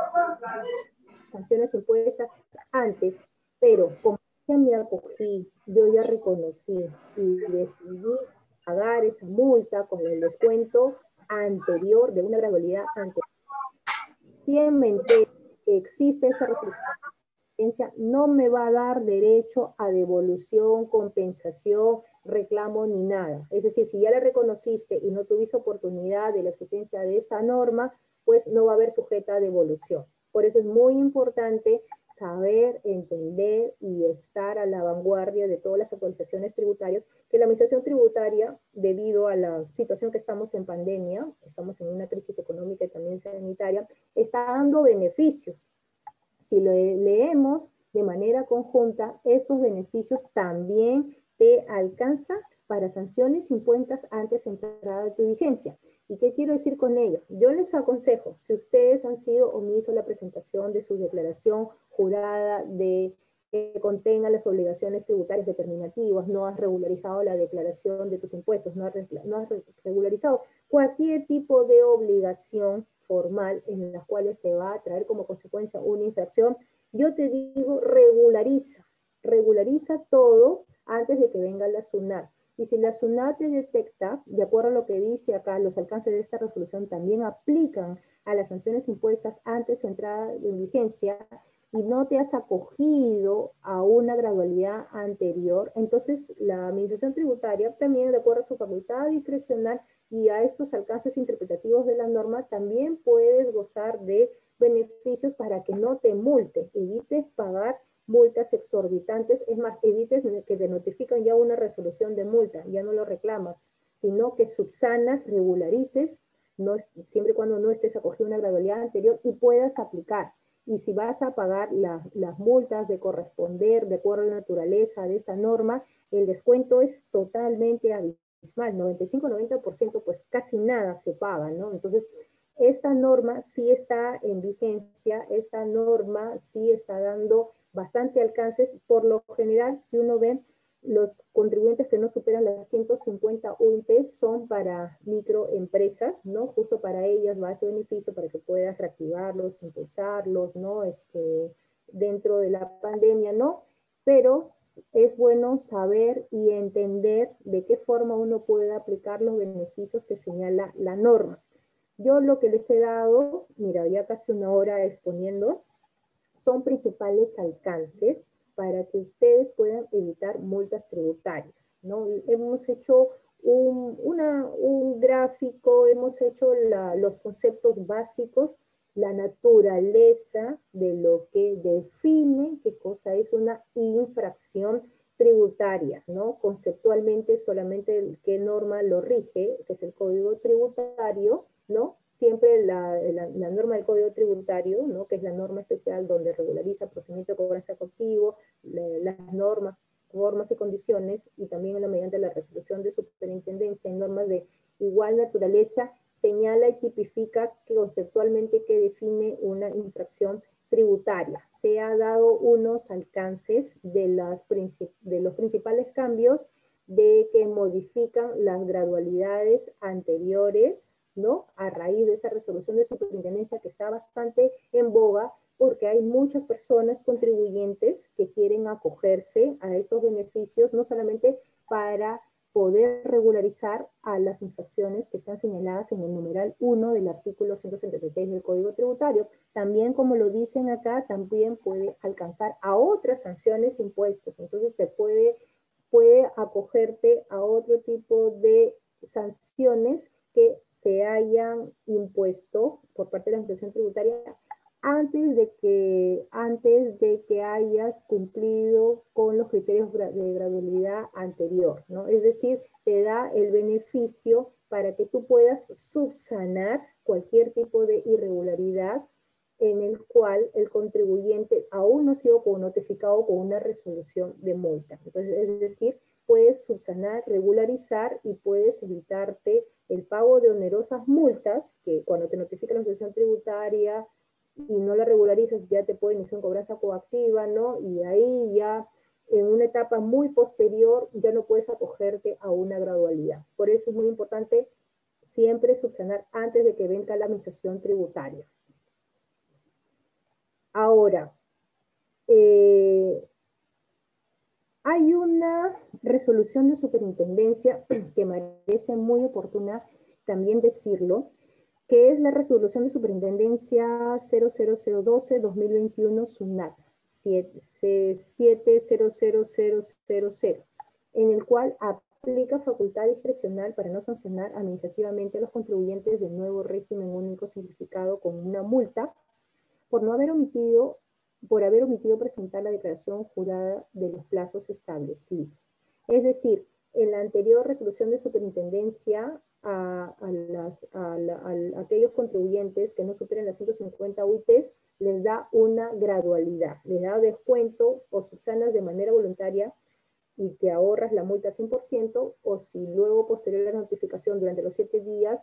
sanciones impuestas antes, pero como ya me acogí, yo ya reconocí y decidí pagar esa multa con el descuento anterior, de una gradualidad anterior, si en mente que existe esa resolución, no me va a dar derecho a devolución, compensación, reclamo ni nada. Es decir, si ya la reconociste y no tuviste oportunidad de la existencia de esta norma, pues no va a haber sujeta a devolución. Por eso es muy importante saber, entender y estar a la vanguardia de todas las actualizaciones tributarias, que la administración tributaria, debido a la situación que estamos en pandemia, estamos en una crisis económica y también sanitaria, está dando beneficios. Si lo leemos de manera conjunta, estos beneficios también te alcanzan para sanciones impuestas antes de entrada de tu vigencia. ¿Y qué quiero decir con ello? Yo les aconsejo, si ustedes han sido omisos a la presentación de su declaración jurada de que contenga las obligaciones tributarias determinativas, no has regularizado la declaración de tus impuestos, no has, no has regularizado cualquier tipo de obligación formal en las cuales te va a traer como consecuencia una infracción, yo te digo, regulariza, regulariza todo antes de que venga la SUNAT. Y si la SUNAT te detecta, de acuerdo a lo que dice acá, los alcances de esta resolución también aplican a las sanciones impuestas antes de su entrada en vigencia, y no te has acogido a una gradualidad anterior, entonces la administración tributaria también, de acuerdo a su facultad discrecional y a estos alcances interpretativos de la norma, también puedes gozar de beneficios para que no te multe, evites pagar multas exorbitantes, es más, evites que te notifican ya una resolución de multa, ya no lo reclamas, sino que subsanas, regularices, no, siempre y cuando no estés acogido a una gradualidad anterior y puedas aplicar. Y si vas a pagar la, las multas de corresponder de acuerdo a la naturaleza de esta norma, el descuento es totalmente abismal, noventa y cinco a noventa por ciento, pues casi nada se paga, ¿no? Entonces, esta norma sí está en vigencia, esta norma sí está dando bastante alcances. Por lo general, si uno ve, los contribuyentes que no superan las ciento cincuenta U I T son para microempresas, ¿no? Justo para ellas va este beneficio para que puedas reactivarlos, impulsarlos, ¿no? Este, dentro de la pandemia, ¿no? Pero es bueno saber y entender de qué forma uno puede aplicar los beneficios que señala la norma. Yo lo que les he dado, mira, ya casi una hora exponiendo, son principales alcances para que ustedes puedan evitar multas tributarias, ¿no? Hemos hecho un, una, un gráfico, hemos hecho la, los conceptos básicos, la naturaleza de lo que define qué cosa es una infracción tributaria, ¿no? Conceptualmente solamente qué norma lo rige, que es el Código Tributario, ¿no? Siempre la, la, la norma del Código Tributario, ¿no? Que es la norma especial donde regulariza el procedimiento de cobranza coactivo, la, las normas, formas y condiciones, y también mediante la resolución de superintendencia en normas de igual naturaleza, señala y tipifica que conceptualmente que define una infracción tributaria. Se ha dado unos alcances de, las, de los principales cambios de que modifican las gradualidades anteriores, ¿no? A raíz de esa resolución de superintendencia que está bastante en boga, porque hay muchas personas contribuyentes que quieren acogerse a estos beneficios, no solamente para poder regularizar a las infracciones que están señaladas en el numeral uno del artículo ciento setenta y seis del Código Tributario. También, como lo dicen acá, también puede alcanzar a otras sanciones impuestas. Entonces, te puede, puede acogerte a otro tipo de sanciones que se hayan impuesto por parte de la Administración Tributaria antes de que, antes de que hayas cumplido con los criterios de gradualidad anterior, ¿no? Es decir, te da el beneficio para que tú puedas subsanar cualquier tipo de irregularidad en el cual el contribuyente aún no ha sido notificado con una resolución de multa. Entonces, es decir, puedes subsanar, regularizar y puedes evitarte el pago de onerosas multas que cuando te notifica la administración tributaria y no la regularizas, ya te pueden iniciar una cobranza coactiva, ¿no? Y ahí ya, en una etapa muy posterior, ya no puedes acogerte a una gradualidad. Por eso es muy importante siempre subsanar antes de que venga la administración tributaria. Ahora, eh, hay una resolución de superintendencia que me parece muy oportuna también decirlo, que es la resolución de superintendencia cero cero cero doce guión dos mil veintiuno SUNAT siete cero cero cero cero cero, en el cual aplica facultad discrecional para no sancionar administrativamente a los contribuyentes del nuevo régimen único simplificado con una multa por no haber omitido, por haber omitido presentar la declaración jurada de los plazos establecidos. Es decir, en la anterior resolución de superintendencia a, a, las, a, la, a, a aquellos contribuyentes que no superen las ciento cincuenta U I Ts, les da una gradualidad, les da descuento o subsanas de manera voluntaria y te ahorras la multa al cien por ciento, o si luego posterior a la notificación durante los siete días,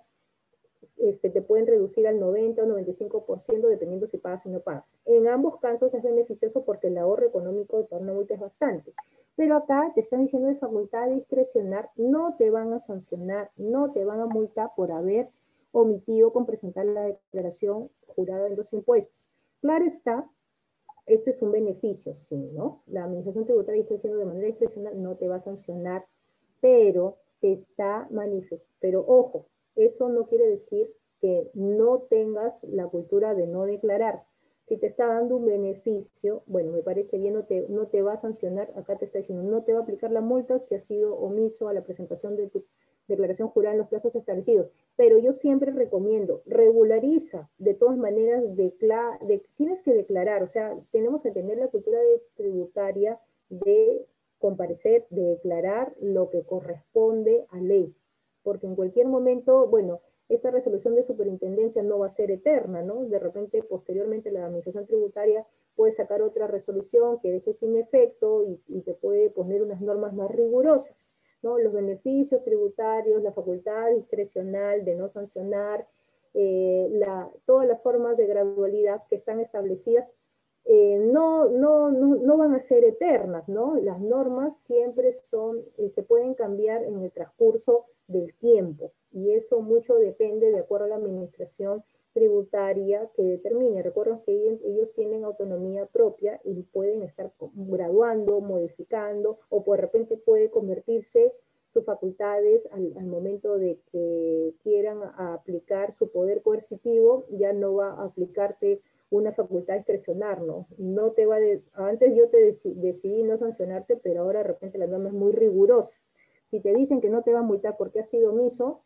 Este, te pueden reducir al noventa o noventa y cinco por ciento dependiendo si pagas o no pagas. En ambos casos es beneficioso porque el ahorro económico de pagar una multa es bastante. Pero acá te están diciendo de facultad discrecional, no te van a sancionar, no te van a multar por haber omitido con presentar la declaración jurada de los impuestos. Claro está, esto es un beneficio, sí, ¿no? La administración tributaria está diciendo de manera discrecional, no te va a sancionar, pero te está manifestando. Pero ojo, eso no quiere decir que no tengas la cultura de no declarar. Si te está dando un beneficio, bueno, me parece bien, no te, no te va a sancionar, acá te está diciendo, no te va a aplicar la multa si has sido omiso a la presentación de tu declaración jurada en los plazos establecidos. Pero yo siempre recomiendo, regulariza, de todas maneras, declara, de, tienes que declarar, o sea, tenemos que tener la cultura de, tributaria de comparecer, de declarar lo que corresponde a ley. Porque en cualquier momento, bueno, esta resolución de superintendencia no va a ser eterna, ¿no? De repente, posteriormente, la administración tributaria puede sacar otra resolución que deje sin efecto y, y te puede poner unas normas más rigurosas, ¿no? Los beneficios tributarios, la facultad discrecional de no sancionar, eh, la, todas las formas de gradualidad que están establecidas Eh, no, no, no, no van a ser eternas, ¿no? Las normas siempre son, eh, se pueden cambiar en el transcurso del tiempo y eso mucho depende de acuerdo a la administración tributaria que determine. Recuerden que ellos, ellos tienen autonomía propia y pueden estar graduando, modificando o por repente puede convertirse sus facultades al, al momento de que quieran aplicar su poder coercitivo, ya no va a aplicarte una facultad discrecional, ¿no? No te va de, antes yo te dec, decidí no sancionarte, pero ahora de repente la norma es muy rigurosa. Si te dicen que no te va a multar porque has sido omiso,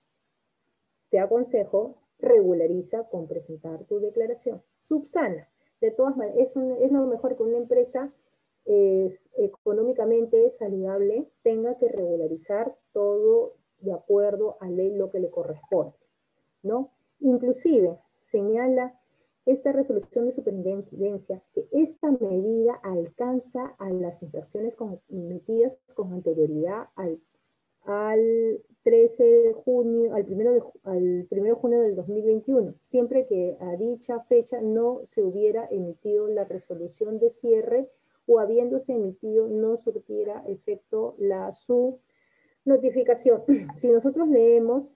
te aconsejo, regulariza con presentar tu declaración. Subsana. De todas maneras, es, un, es lo mejor que una empresa es económicamente saludable, tenga que regularizar todo de acuerdo a ley lo que le corresponde, ¿no? Inclusive señala esta resolución de superintendencia que esta medida alcanza a las infracciones cometidas con anterioridad al, al trece de junio, al primero de, al primero de junio del dos mil veintiuno, siempre que a dicha fecha no se hubiera emitido la resolución de cierre o habiéndose emitido no surtiera efecto la su notificación. Si nosotros leemos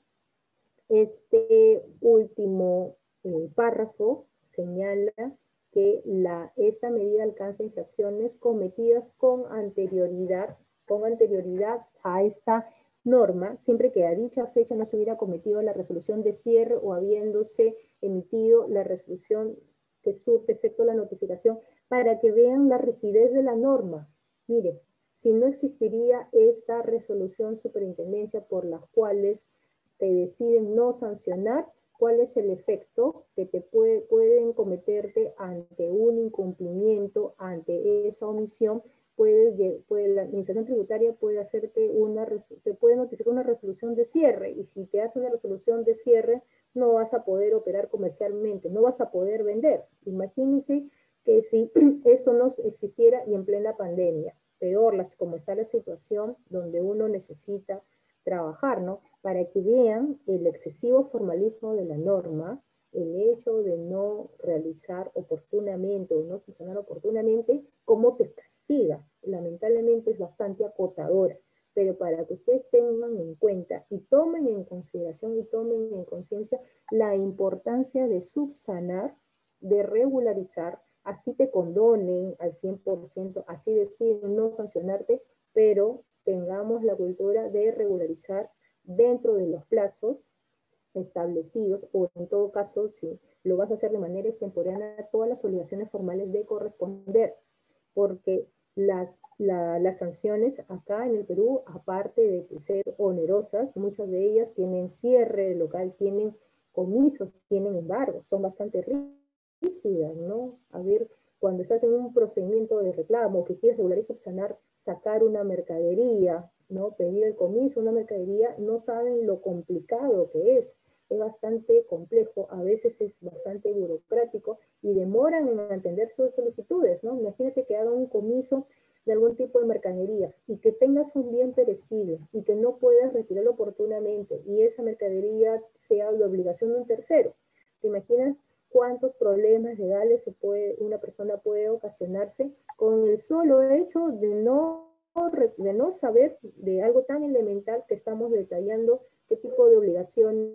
este último eh, párrafo, señala que la, esta medida alcanza infracciones cometidas con anterioridad, con anterioridad a esta norma, siempre que a dicha fecha no se hubiera cometido la resolución de cierre o habiéndose emitido la resolución que surte efecto la notificación, para que vean la rigidez de la norma. Mire, si no existiría esta resolución superintendencia por las cuales te deciden no sancionar, cuál es el efecto que te puede, pueden cometerte ante un incumplimiento, ante esa omisión. Puede, puede, la administración tributaria puede hacerte una, te puede notificar una resolución de cierre, y si te hace una resolución de cierre, no vas a poder operar comercialmente, no vas a poder vender. Imagínense que si esto no existiera y en plena pandemia, peor las, como está la situación, donde uno necesita trabajar, ¿no? Para que vean el excesivo formalismo de la norma, el hecho de no realizar oportunamente o no sancionar oportunamente, cómo te castiga. Lamentablemente es bastante acotadora, pero para que ustedes tengan en cuenta y tomen en consideración y tomen en conciencia la importancia de subsanar, de regularizar, así te condonen al cien por ciento, así deciden no sancionarte, pero tengamos la cultura de regularizar dentro de los plazos establecidos, o en todo caso, si lo vas a hacer de manera extemporánea, todas las obligaciones formales de corresponder, porque las, la, las sanciones acá en el Perú, aparte de ser onerosas, muchas de ellas tienen cierre local, tienen comisos, tienen embargos, son bastante rígidas, ¿no? A ver, cuando estás en un procedimiento de reclamo, que quieres regular y subsanar, sacar una mercadería, ¿no? Pedir el comiso, una mercadería, no saben lo complicado que es. Es bastante complejo, a veces es bastante burocrático y demoran en atender sus solicitudes, ¿no? Imagínate que hagan un comiso de algún tipo de mercadería y que tengas un bien perecible y que no puedas retirarlo oportunamente y esa mercadería sea de obligación de un tercero. ¿Te imaginas cuántos problemas legales se puede, una persona puede ocasionarse con el solo hecho de no, de no saber de algo tan elemental que estamos detallando, qué tipo de obligaciones,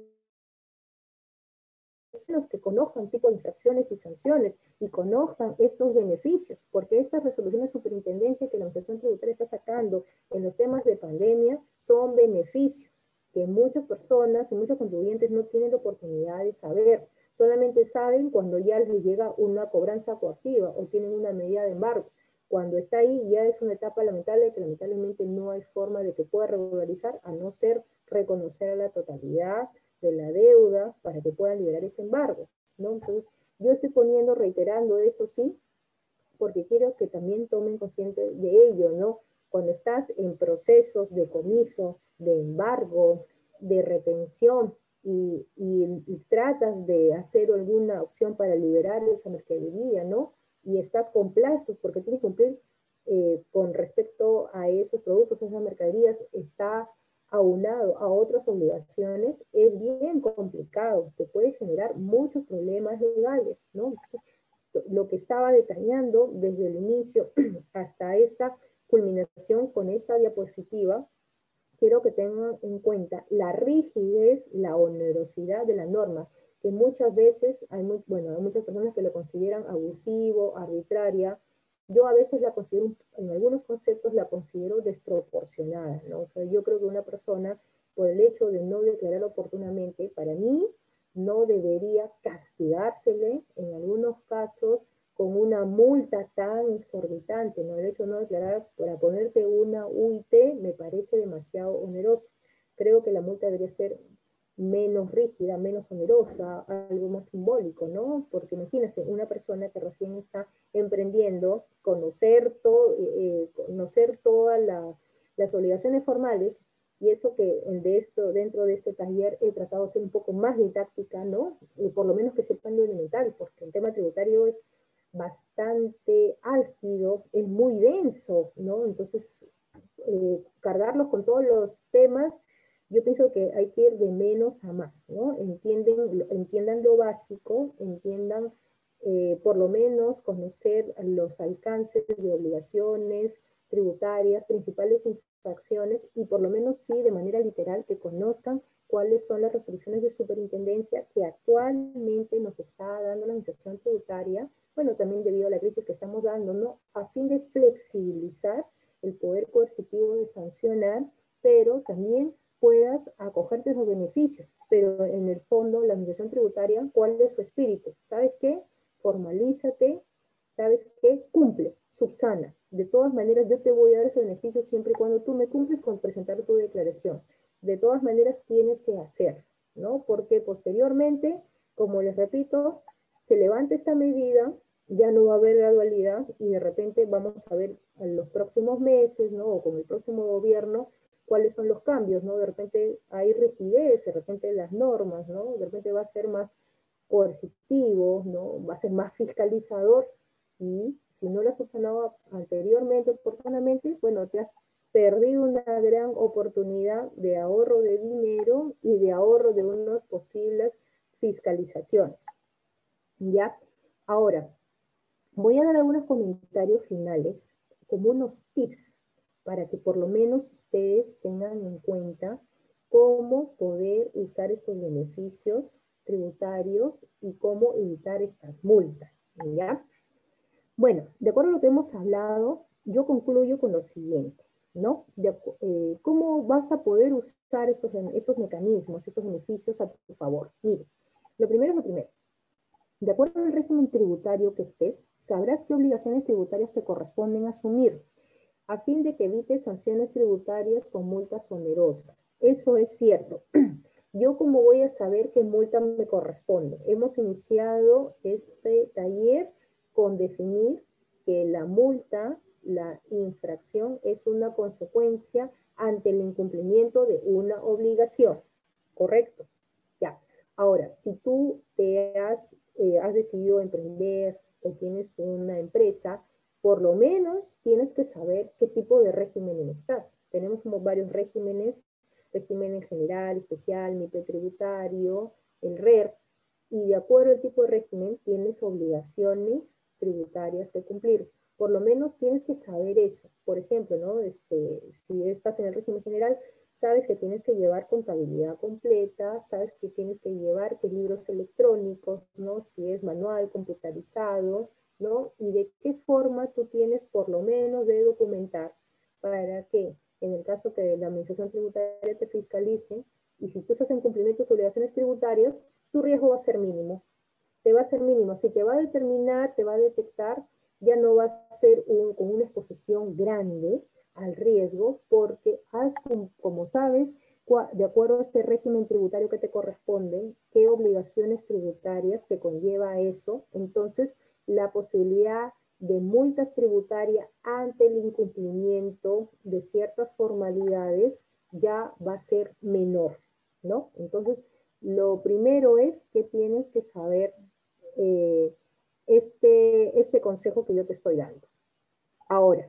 los que conozcan tipo de infracciones y sanciones y conozcan estos beneficios, porque estas resoluciones de superintendencia que la Administración Tributaria está sacando en los temas de pandemia son beneficios que muchas personas y muchos contribuyentes no tienen la oportunidad de saber. Solamente saben cuando ya les llega una cobranza coactiva o tienen una medida de embargo. Cuando está ahí ya es una etapa lamentable que lamentablemente no hay forma de que pueda regularizar, a no ser reconocer a la totalidad de la deuda para que puedan liberar ese embargo, ¿no? Entonces, yo estoy poniendo, reiterando esto, sí, porque quiero que también tomen consciente de ello, ¿no? Cuando estás en procesos de comiso, de embargo, de retención, y, y, y tratas de hacer alguna opción para liberar esa mercadería, ¿no? Y estás con plazos, porque tienes que cumplir eh, con respecto a esos productos, esas mercaderías, está aunado a otras obligaciones, es bien complicado, te puede generar muchos problemas legales, ¿no? Entonces, lo que estaba detallando desde el inicio hasta esta culminación con esta diapositiva, quiero que tengan en cuenta la rigidez, la onerosidad de la norma, que muchas veces, hay, muy, bueno, hay muchas personas que lo consideran abusivo, arbitraria. Yo a veces la considero, en algunos conceptos la considero desproporcionada, ¿no? O sea, yo creo que una persona, por el hecho de no declarar oportunamente, para mí, no debería castigársele en algunos casos con una multa tan exorbitante, ¿no? El hecho de no declarar para ponerte una U I T me parece demasiado oneroso. Creo que la multa debería ser menos rígida, menos onerosa, algo más simbólico, ¿no? Porque imagínense, una persona que recién está emprendiendo, conocer, todo, eh, conocer todas la, las obligaciones formales, y eso que de esto, dentro de este taller he tratado de ser un poco más didáctica, ¿no? Y por lo menos que sepan lo elemental, porque el tema tributario es bastante álgido, es muy denso, ¿no? Entonces, eh, cargarlos con todos los temas, yo pienso que hay que ir de menos a más, ¿no? Entienden, entiendan lo básico, entiendan eh, por lo menos conocer los alcances de obligaciones tributarias, principales infracciones, y por lo menos sí, de manera literal, que conozcan cuáles son las resoluciones de superintendencia que actualmente nos está dando la administración tributaria, bueno, también debido a la crisis que estamos dando, ¿no? A fin de flexibilizar el poder coercitivo de sancionar, pero también puedas acogerte a esos beneficios. Pero en el fondo, la administración tributaria, ¿cuál es su espíritu? ¿Sabes qué? Formalízate, ¿sabes qué? Cumple, subsana. De todas maneras, yo te voy a dar esos beneficios siempre y cuando tú me cumples con presentar tu declaración. De todas maneras, tienes que hacer, ¿no? Porque posteriormente, como les repito, se levanta esta medida, ya no va a haber gradualidad y de repente vamos a ver en los próximos meses, ¿no? O con el próximo gobierno, cuáles son los cambios, ¿no? De repente hay rigidez, de repente las normas, ¿no? De repente va a ser más coercitivo, ¿no? Va a ser más fiscalizador y si no lo has subsanado anteriormente, oportunamente, bueno, te has perdido una gran oportunidad de ahorro de dinero y de ahorro de unas posibles fiscalizaciones. ¿Ya? Ahora, voy a dar algunos comentarios finales, como unos tips, para que por lo menos ustedes tengan en cuenta cómo poder usar estos beneficios tributarios y cómo evitar estas multas, ¿ya? Bueno, de acuerdo a lo que hemos hablado, yo concluyo con lo siguiente, ¿no? De, eh, ¿Cómo vas a poder usar estos, estos mecanismos, estos beneficios a tu favor? Mire, lo primero es lo primero. De acuerdo al régimen tributario que estés, sabrás qué obligaciones tributarias te corresponden asumir, a fin de que evites sanciones tributarias con multas onerosas. Eso es cierto. ¿Yo cómo voy a saber qué multa me corresponde? Hemos iniciado este taller con definir que la multa, la infracción, es una consecuencia ante el incumplimiento de una obligación. ¿Correcto? Ya. Ahora, si tú te has, eh, has decidido emprender o tienes una empresa, por lo menos tienes que saber qué tipo de régimen estás. Tenemos como varios regímenes, régimen general, especial, M I P E tributario, el R E R, y de acuerdo al tipo de régimen tienes obligaciones tributarias que cumplir. Por lo menos tienes que saber eso. Por ejemplo, ¿no? Este, si estás en el régimen general, sabes que tienes que llevar contabilidad completa, sabes que tienes que llevar qué libros electrónicos, ¿no? Si es manual, computarizado, ¿no? Y de qué forma tú tienes por lo menos de documentar para que en el caso que la administración tributaria te fiscalice y si tú estás en cumplimiento de tus obligaciones tributarias, tu riesgo va a ser mínimo. Te va a ser mínimo. Si te va a determinar, te va a detectar, ya no va a ser un, con una exposición grande al riesgo, porque has, como sabes, de acuerdo a este régimen tributario que te corresponde, qué obligaciones tributarias te conlleva eso, entonces la posibilidad de multas tributarias ante el incumplimiento de ciertas formalidades ya va a ser menor, ¿no? Entonces, lo primero es que tienes que saber eh, este, este consejo que yo te estoy dando. Ahora,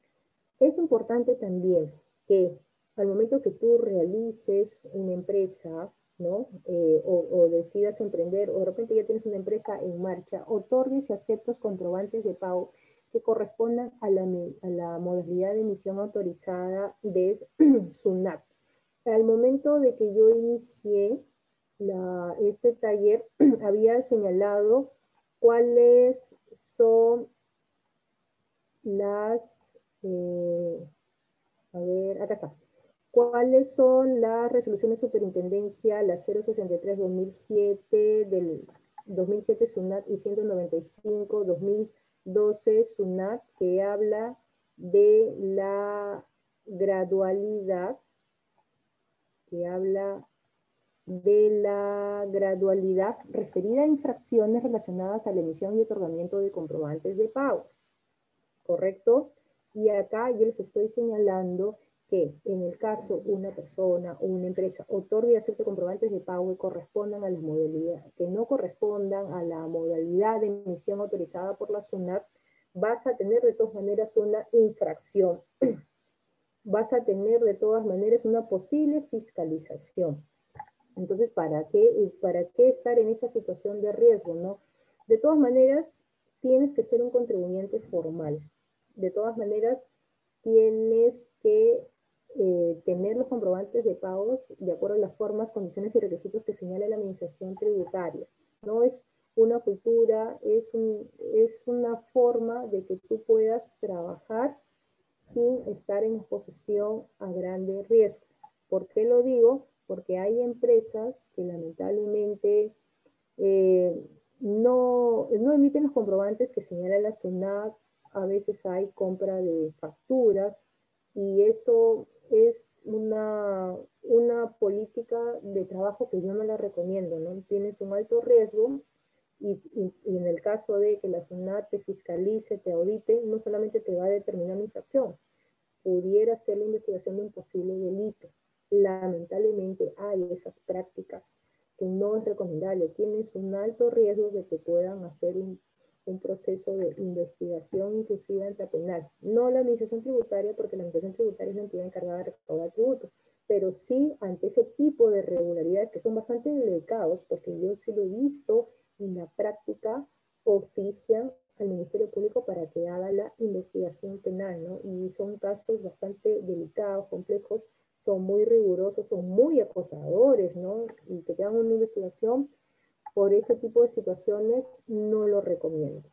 es importante también que al momento que tú realices una empresa, ¿no? Eh, o, o decidas emprender, o de repente ya tienes una empresa en marcha, otorgues y aceptes comprobantes de pago que correspondan a la, a la modalidad de emisión autorizada de SUNAT. Al momento de que yo inicié la, este taller, había señalado cuáles son las... Eh, a ver, acá está. ¿Cuáles son las resoluciones de superintendencia, la cero sesenta y tres dos mil siete del dos mil siete SUNAT y ciento noventa y cinco dos mil doce SUNAT, que habla de la gradualidad, que habla de la gradualidad referida a infracciones relacionadas a la emisión y otorgamiento de comprobantes de pago, ¿correcto? Y acá yo les estoy señalando que en el caso una persona o una empresa otorgue y acepte comprobantes de pago que correspondan a la modalidad, que no correspondan a la modalidad de emisión autorizada por la SUNAT, vas a tener de todas maneras una infracción. Vas a tener de todas maneras una posible fiscalización. Entonces, ¿para qué, ¿para qué estar en esa situación de riesgo, no? De todas maneras, tienes que ser un contribuyente formal. De todas maneras, tienes que eh, tener los comprobantes de pagos de acuerdo a las formas, condiciones y requisitos que señala la administración tributaria. No es una cultura, es, un, es una forma de que tú puedas trabajar sin estar en exposición a grande riesgo. ¿Por qué lo digo? Porque hay empresas que lamentablemente eh, no, no emiten los comprobantes que señala la SUNAT. A veces hay compra de facturas y eso es una, una política de trabajo que yo no la recomiendo, ¿no? Tienes un alto riesgo y, y, y en el caso de que la SUNAT te fiscalice, te audite, no solamente te va a determinar una infracción, pudiera ser la investigación de un posible delito. Lamentablemente hay esas prácticas que no es recomendable. Tienes un alto riesgo de que puedan hacer un, un proceso de investigación inclusive antipenal. No la administración tributaria, porque la administración tributaria es la entidad encargada de recaudar tributos, pero sí ante ese tipo de irregularidades que son bastante delicados, porque yo sí lo he visto en la práctica, ofician al Ministerio Público para que haga la investigación penal, ¿no? Y son casos bastante delicados, complejos, son muy rigurosos, son muy acotadores, ¿no? Y que te hagan una investigación por ese tipo de situaciones no lo recomiendo.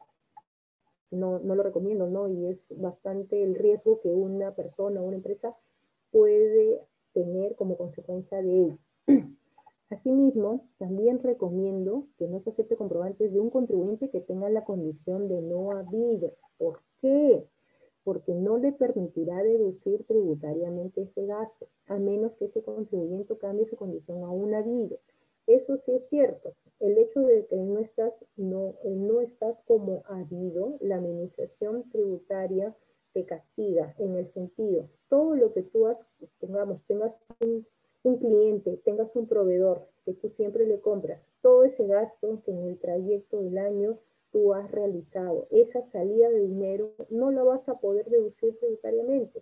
No, no lo recomiendo, ¿no? Y es bastante el riesgo que una persona o una empresa puede tener como consecuencia de ello. Asimismo, también recomiendo que no se acepte comprobantes de un contribuyente que tenga la condición de no habido. ¿Por qué? Porque no le permitirá deducir tributariamente ese gasto, a menos que ese contribuyente cambie su condición a un habido. Eso sí es cierto. El hecho de que no estás, no, no estás como habido, la administración tributaria te castiga en el sentido, todo lo que tú has, pongamos, tengas un un cliente, tengas un proveedor que tú siempre le compras, todo ese gasto que en el trayecto del año tú has realizado, esa salida de dinero no la vas a poder deducir tributariamente.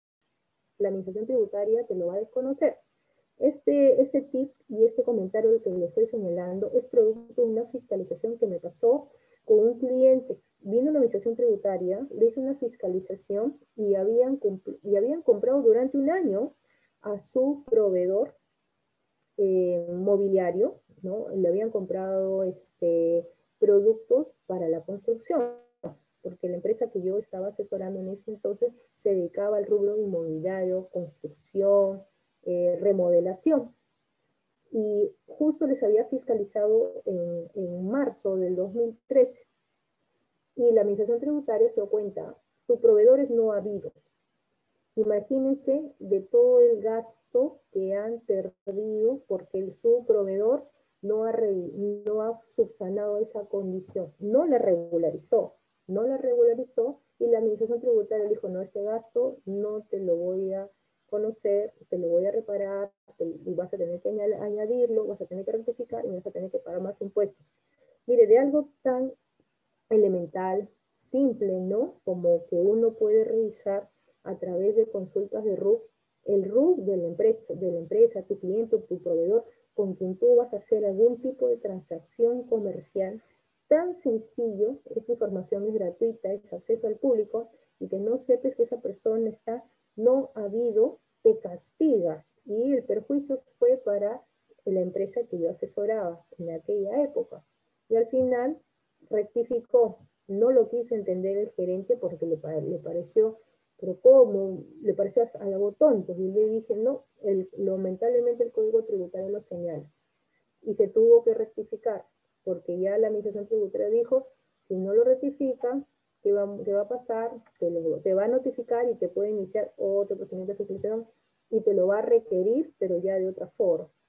La administración tributaria te lo va a desconocer. Este, este tips y este comentario que le estoy señalando es producto de una fiscalización que me pasó con un cliente. Vino la administración tributaria, le hizo una fiscalización y habían, y habían comprado durante un año a su proveedor eh, mobiliario, ¿no? Le habían comprado este, productos para la construcción, porque la empresa que yo estaba asesorando en ese entonces se dedicaba al rubro inmobiliario, construcción, eh, remodelación. Y justo les había fiscalizado en, en marzo del dos mil trece. Y la administración tributaria se dio cuenta, tu proveedores no ha habido. Imagínense de todo el gasto que han perdido porque el, su proveedor no ha, no ha subsanado esa condición, no la regularizó, no la regularizó y la administración tributaria dijo, no, este gasto no te lo voy a conocer, te lo voy a reparar te, y vas a tener que añadirlo, vas a tener que rectificar y vas a tener que pagar más impuestos. Mire, de algo tan elemental, simple, ¿no? Como que uno puede revisar a través de consultas de R U C, el R U C de la empresa, de la empresa, tu cliente, tu proveedor, con quien tú vas a hacer algún tipo de transacción comercial, tan sencillo, esa información es gratuita, es acceso al público, y que no sepas que esa persona está no habido, te castiga, y el perjuicio fue para la empresa que yo asesoraba en aquella época. Y al final rectificó, no lo quiso entender el gerente porque le, le pareció, pero ¿cómo? Le pareció algo tonto. Y le dije, no, el, lo, lamentablemente el código tributario lo señala. Y se tuvo que rectificar, porque ya la administración tributaria dijo, si no lo rectifica, ¿qué va, qué va a pasar? Te, lo, te va a notificar y te puede iniciar otro procedimiento de fiscalización y te lo va a requerir, pero ya de otra forma.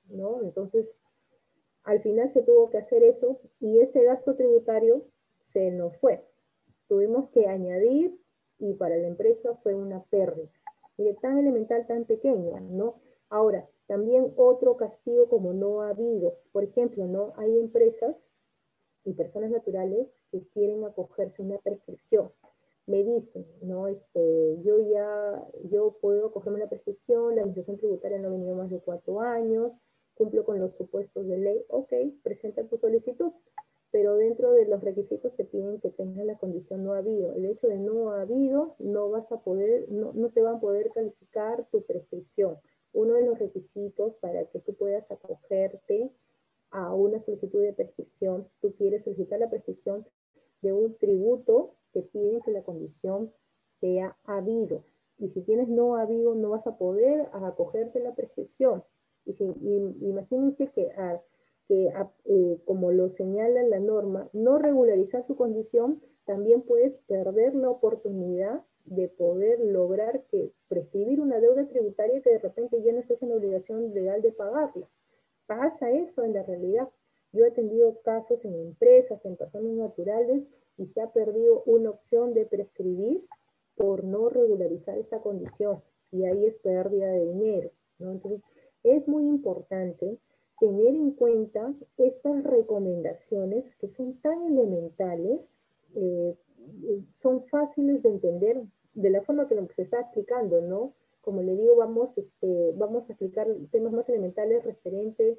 ¿no? Entonces, al final se tuvo que hacer eso y ese gasto tributario se nos fue. Tuvimos que añadir y para la empresa fue una pérdida. Mire, tan elemental, tan pequeño, ¿no? Ahora, también otro castigo como no ha habido. Por ejemplo, ¿no? Hay empresas y personas naturales que quieren acogerse a una prescripción. Me dicen, ¿no? Este, yo ya, yo puedo acogerme a una prescripción, la administración tributaria no ha venido más de cuatro años, cumplo con los supuestos de ley, ok, presenta tu solicitud, pero dentro de los requisitos te piden que tengas la condición no ha habido. El hecho de no ha habido, no vas a poder, no, no te van a poder calificar tu prescripción. Uno de los requisitos para que tú puedas acogerte a una solicitud de prescripción, tú quieres solicitar la prescripción de un tributo, te piden que la condición sea habido. Y si tienes no habido, no vas a poder acogerte la prescripción. Y, si, y imagínense que, a, que a, eh, como lo señala la norma, no regularizar su condición, también puedes perder la oportunidad de poder lograr que prescribir una deuda tributaria que de repente ya no estás en obligación legal de pagarla. Pasa eso en la realidad. Yo he atendido casos en empresas, en personas naturales, y se ha perdido una opción de prescribir por no regularizar esa condición. Y ahí es pérdida de dinero, ¿no? Entonces, es muy importante tener en cuenta estas recomendaciones que son tan elementales, eh, son fáciles de entender de la forma que lo que se está explicando, ¿no? Como le digo, vamos, este, vamos a explicar temas más elementales referentes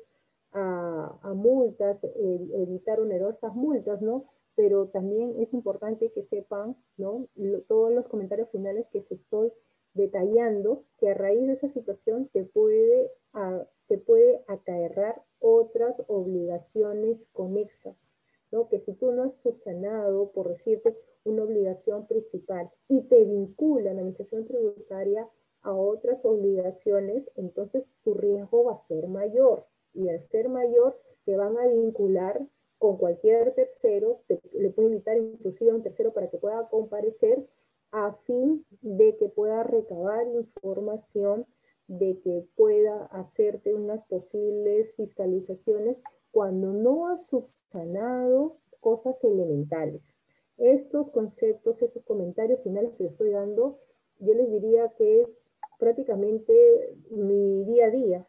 a, a multas, eh, evitar onerosas multas, ¿no? Pero también es importante que sepan, ¿no? Lo, todos los comentarios finales que se estoy detallando, que a raíz de esa situación te puede, a, te puede acarrear otras obligaciones conexas, ¿no? Que si tú no has subsanado, por decirte, una obligación principal y te vincula la administración tributaria a otras obligaciones, entonces tu riesgo va a ser mayor. Y al ser mayor, te van a vincular con cualquier tercero, te, le puede invitar inclusive a un tercero para que pueda comparecer a fin de que pueda recabar información, de que pueda hacerte unas posibles fiscalizaciones cuando no has subsanado cosas elementales. Estos conceptos, estos comentarios finales que les estoy dando, yo les diría que es prácticamente mi día a día.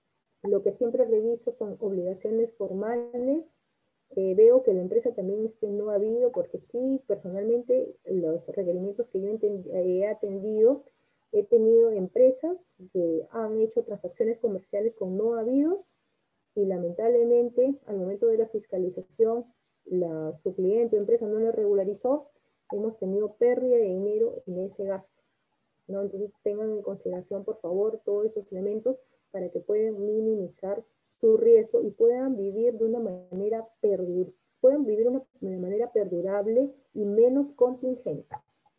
Lo que siempre reviso son obligaciones formales. Eh, veo que la empresa también esté no habido, porque sí, personalmente, los requerimientos que yo he atendido, he tenido empresas que han hecho transacciones comerciales con no habidos y lamentablemente al momento de la fiscalización, la, su cliente o empresa no lo regularizó, hemos tenido pérdida de dinero en ese gasto, ¿no? Entonces tengan en consideración, por favor, todos esos elementos para que puedan minimizar su riesgo y puedan vivir de una manera perdurable, puedan vivir una, de manera perdurable y menos contingente.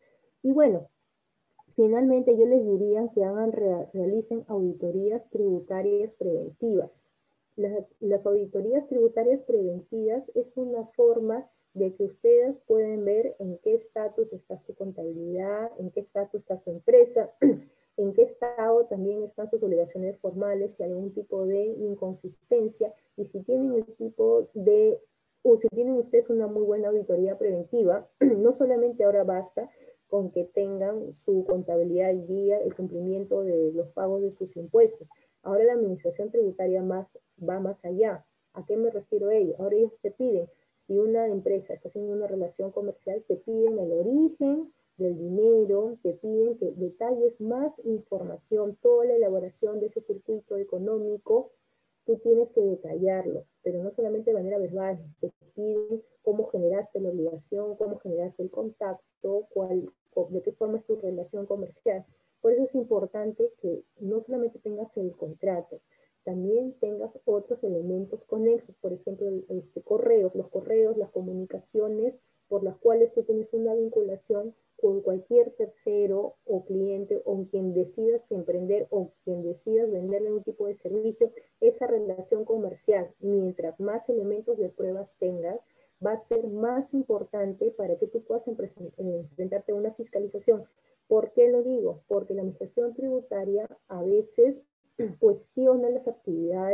Y bueno, finalmente yo les diría que hagan, realicen auditorías tributarias preventivas. Las, las auditorías tributarias preventivas es una forma de que ustedes pueden ver en qué estatus está su contabilidad, en qué estatus está su empresa, en qué estado también están sus obligaciones formales, si hay algún tipo de inconsistencia, y si tienen el tipo de, o si tienen ustedes una muy buena auditoría preventiva, no solamente ahora basta con que tengan su contabilidad al día, el cumplimiento de los pagos de sus impuestos. Ahora la administración tributaria más, va más allá. ¿A qué me refiero a ello? Ahora ellos te piden, si una empresa está haciendo una relación comercial, te piden el origen del dinero, te piden que detalles más información, toda la elaboración de ese circuito económico, tú tienes que detallarlo, pero no solamente de manera verbal, te piden cómo generaste la obligación, cómo generaste el contacto, cuál, de qué forma es tu relación comercial. Por eso es importante que no solamente tengas el contrato, también tengas otros elementos conexos, por ejemplo, este, correos, los correos, las comunicaciones por las cuales tú tienes una vinculación con cualquier tercero o cliente o quien decidas emprender o quien decidas venderle un tipo de servicio, esa relación comercial, mientras más elementos de pruebas tengas, va a ser más importante para que tú puedas enfrentarte a una fiscalización. ¿Por qué lo digo? Porque la administración tributaria a veces cuestiona las actividades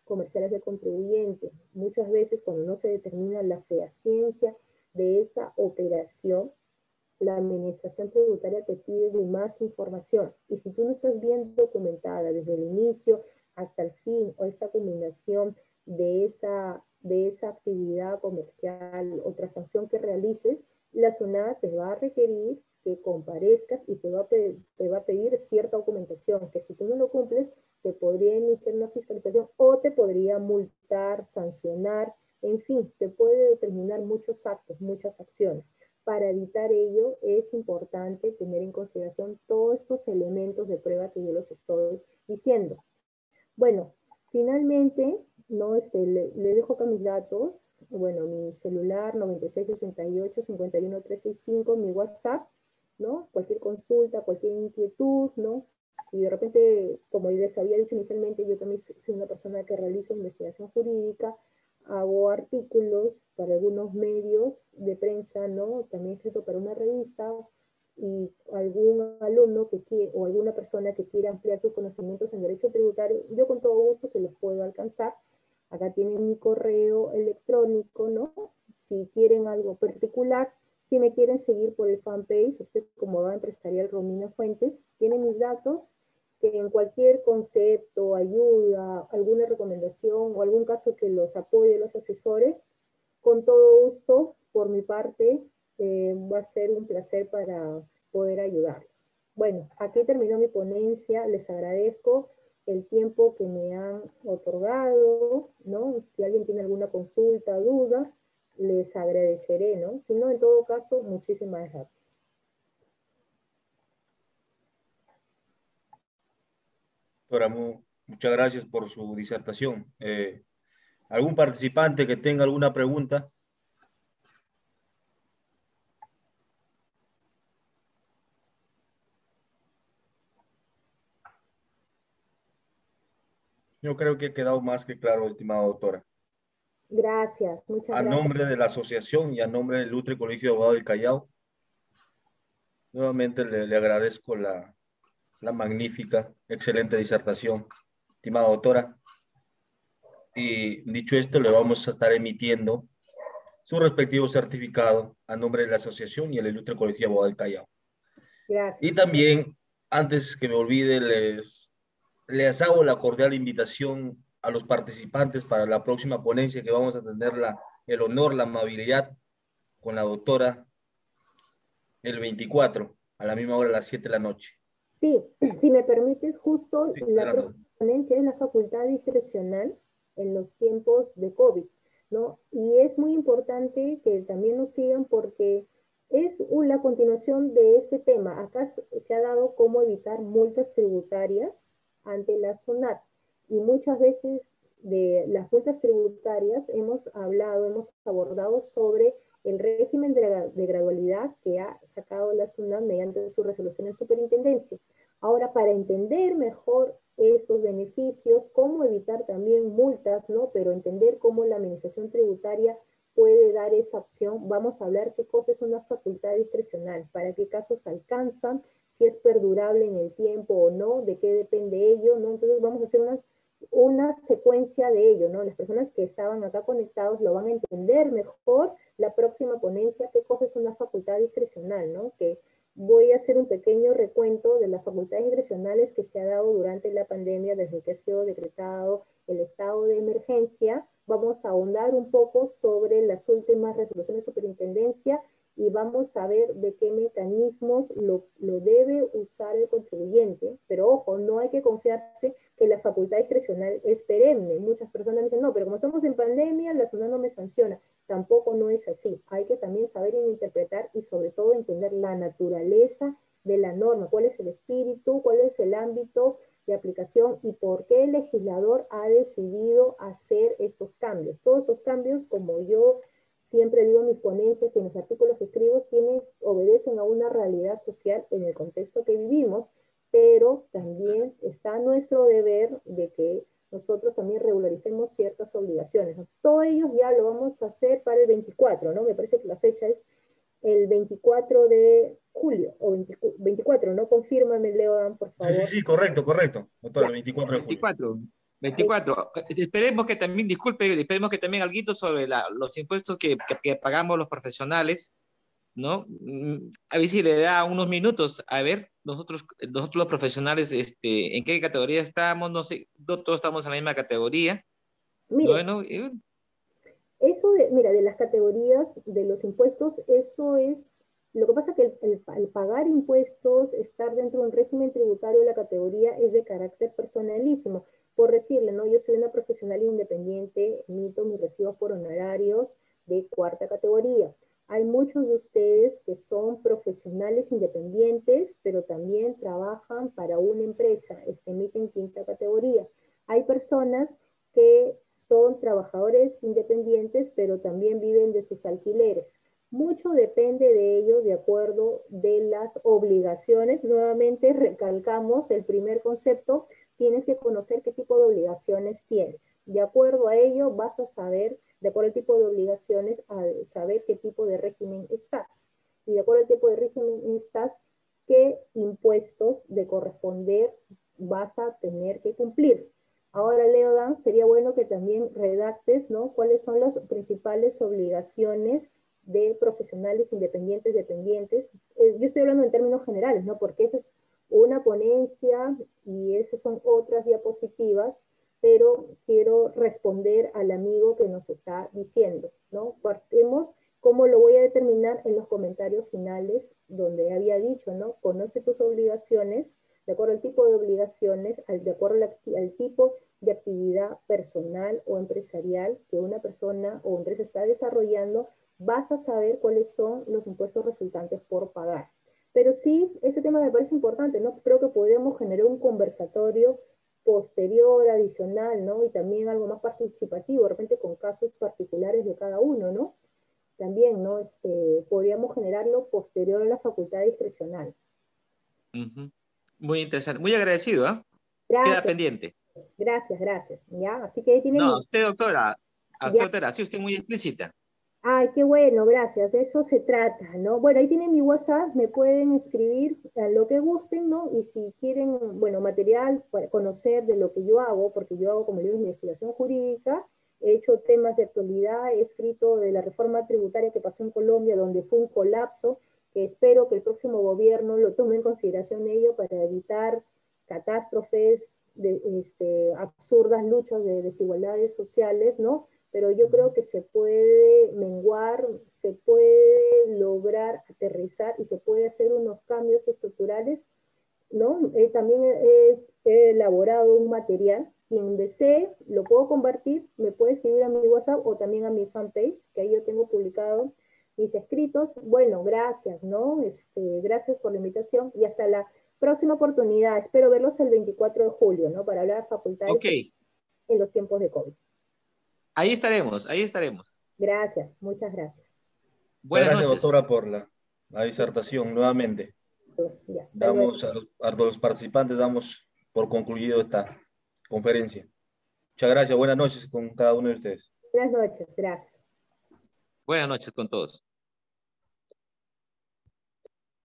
comerciales del contribuyente. Muchas veces cuando no se determina la fehaciencia de esa operación, la administración tributaria te pide de más información. Y si tú no estás bien documentada desde el inicio hasta el fin, o esta combinación de esa, de esa actividad comercial o transacción que realices, la SUNAT te va a requerir que comparezcas y te va, a pedir, te va a pedir cierta documentación, que si tú no lo cumples, te podría iniciar una fiscalización o te podría multar, sancionar, en fin, te puede determinar muchos actos, muchas acciones. Para evitar ello, es importante tener en consideración todos estos elementos de prueba que yo los estoy diciendo. Bueno, finalmente, ¿no? Este, le, le dejo acá mis datos, bueno, mi celular noventa y seis sesenta y ocho cincuenta y uno trescientos sesenta y cinco, mi WhatsApp, ¿no? Cualquier consulta, cualquier inquietud, ¿no? Si de repente, como les había dicho inicialmente, yo también soy una persona que realiza investigación jurídica, hago artículos para algunos medios de prensa, ¿no? También he escrito para una revista, y algún alumno que quiere, o alguna persona que quiera ampliar sus conocimientos en derecho tributario, yo con todo gusto se los puedo alcanzar. Acá tienen mi correo electrónico, ¿no? Si quieren algo particular, si me quieren seguir por el fanpage, usted como Abogada Empresarial Romina Fuentes, tienen mis datos, que en cualquier concepto, ayuda, alguna recomendación o algún caso que los apoye, los asesore, con todo gusto, por mi parte, eh, va a ser un placer para poder ayudarlos. Bueno, aquí terminó mi ponencia, les agradezco el tiempo que me han otorgado, ¿no? Si alguien tiene alguna consulta, duda, les agradeceré, ¿no? Si no, en todo caso, muchísimas gracias. Doctora, mu- muchas gracias por su disertación. Eh, ¿algún participante que tenga alguna pregunta? Yo creo que ha quedado más que claro, estimada doctora. Gracias, muchas A gracias. nombre de la asociación y a nombre del Ilustre Colegio de Abogados del Callao, nuevamente le, le agradezco la, la magnífica, excelente disertación, estimada doctora. Y dicho esto, le vamos a estar emitiendo su respectivo certificado a nombre de la asociación y el Ilustre Colegio de Abogados del Callao. Gracias. Y también, antes que me olvide, les, les hago la cordial invitación a los participantes para la próxima ponencia que vamos a tener la, el honor, la amabilidad con la doctora el veinticuatro, a la misma hora, a las siete de la noche. Sí, si me permites, justo Sí, la adelante. próxima ponencia es la facultad discrecional en los tiempos de COVID, ¿no? Y es muy importante que también nos sigan porque es la continuación de este tema. Acá se ha dado cómo evitar multas tributarias ante la SUNAT. Y muchas veces de las multas tributarias hemos hablado, hemos abordado sobre el régimen de, de gradualidad que ha sacado la SUNAT mediante su resolución de superintendencia. Ahora, para entender mejor estos beneficios, cómo evitar también multas, ¿no? Pero entender cómo la administración tributaria puede dar esa opción, vamos a hablar qué cosa es una facultad discrecional, para qué casos alcanzan, si es perdurable en el tiempo o no, de qué depende ello, ¿no? Entonces vamos a hacer una, una secuencia de ello, ¿no? Las personas que estaban acá conectados lo van a entender mejor la próxima ponencia, qué cosa es una facultad discrecional, ¿no? Que voy a hacer un pequeño recuento de las facultades discrecionales que se ha dado durante la pandemia desde que ha sido decretado el estado de emergencia. Vamos a ahondar un poco sobre las últimas resoluciones de superintendencia y vamos a ver de qué mecanismos lo, lo debe usar el contribuyente. Pero ojo, no hay que confiarse que la facultad discrecional es perenne. Muchas personas dicen, no, pero como estamos en pandemia, la SUNAT no me sanciona. Tampoco no es así. Hay que también saber interpretar y sobre todo entender la naturaleza de la norma, cuál es el espíritu, cuál es el ámbito de aplicación y por qué el legislador ha decidido hacer estos cambios. Todos estos cambios, como yo siempre digo en mis ponencias y en los artículos que escribo, tienen, obedecen a una realidad social en el contexto que vivimos, pero también está nuestro deber de que nosotros también regularicemos ciertas obligaciones, ¿no? Todo ello ya lo vamos a hacer para el veinticuatro, ¿no? Me parece que la fecha es el veinticuatro de julio, o veinticuatro, ¿no? Confírmame, Leodan, por Sí, sí, favor. sí, correcto, correcto. Doctora, Ya, el veinticuatro de julio. veinticuatro. veinticuatro. Esperemos que también, disculpe, esperemos que también algo sobre la, los impuestos que, que, que pagamos los profesionales, ¿no? A ver si le da unos minutos, a ver, nosotros, nosotros los profesionales, este, ¿en qué categoría estamos? No sé, no todos estamos en la misma categoría. Mire, Bueno, eh, eso de, mira, de las categorías de los impuestos, eso es, lo que pasa es que el, el, el pagar impuestos, estar dentro de un régimen tributario de la categoría es de carácter personalísimo. Por decirle, ¿no? Yo soy una profesional independiente, emito mis recibos por honorarios de cuarta categoría. Hay muchos de ustedes que son profesionales independientes, pero también trabajan para una empresa, este, emiten quinta categoría. Hay personas que son trabajadores independientes, pero también viven de sus alquileres. Mucho depende de ello de acuerdo de las obligaciones. Nuevamente recalcamos el primer concepto, tienes que conocer qué tipo de obligaciones tienes. De acuerdo a ello vas a saber, de acuerdo al tipo de obligaciones, a saber qué tipo de régimen estás. Y de acuerdo al tipo de régimen estás, qué impuestos de corresponder vas a tener que cumplir. Ahora, Leodan, sería bueno que también redactes, ¿no? ¿Cuáles son las principales obligaciones de profesionales independientes, dependientes? Eh, yo estoy hablando en términos generales, ¿no? Porque esa es una ponencia y esas son otras diapositivas, pero quiero responder al amigo que nos está diciendo, ¿no? Partemos, ¿cómo lo voy a determinar? En los comentarios finales, donde había dicho, ¿no? Conoce tus obligaciones, de acuerdo al tipo de obligaciones, al, de acuerdo al, al tipo de actividad personal o empresarial que una persona o empresa está desarrollando, vas a saber cuáles son los impuestos resultantes por pagar. Pero sí, ese tema me parece importante, ¿no? Creo que podríamos generar un conversatorio posterior, adicional, ¿no? Y también algo más participativo, de repente con casos particulares de cada uno, ¿no? También, ¿no? Este, podríamos generarlo posterior a la facultad discrecional. uh-huh. Muy interesante, muy agradecido, ¿eh? Queda Gracias, pendiente. gracias, gracias. ¿Ya? Así que ahí tienen No, a mis... usted, doctora, a usted, Ya. doctora, sí, usted muy explícita. Ay, qué bueno, gracias. De eso se trata, ¿no? Bueno, ahí tienen mi WhatsApp, me pueden escribir a lo que gusten, ¿no? Y si quieren, bueno, material para conocer de lo que yo hago, porque yo hago, como le digo, investigación jurídica, he hecho temas de actualidad, he escrito de la reforma tributaria que pasó en Colombia, donde fue un colapso, que espero que el próximo gobierno lo tome en consideración ello para evitar catástrofes, de, este, absurdas luchas de desigualdades sociales, ¿no? Pero yo creo que se puede menguar, se puede lograr aterrizar y se puede hacer unos cambios estructurales, ¿no? Eh, también he, he elaborado un material, quien desee lo puedo compartir, me puede escribir a mi WhatsApp o también a mi fanpage, que ahí yo tengo publicado mis escritos. Bueno, gracias, ¿no? Este, gracias por la invitación y hasta la próxima oportunidad. Espero verlos el veinticuatro de julio, ¿no? Para hablar de facultades Ok, en los tiempos de COVID. ahí estaremos, ahí estaremos. Gracias, muchas gracias. Muchas Buenas gracias, noches. doctora, por la, la disertación nuevamente. Ya, hasta luego. Damos a los, a los participantes, damos por concluido esta conferencia. Muchas gracias, buenas noches con cada uno de ustedes. Buenas noches, gracias. Buenas noches con todos.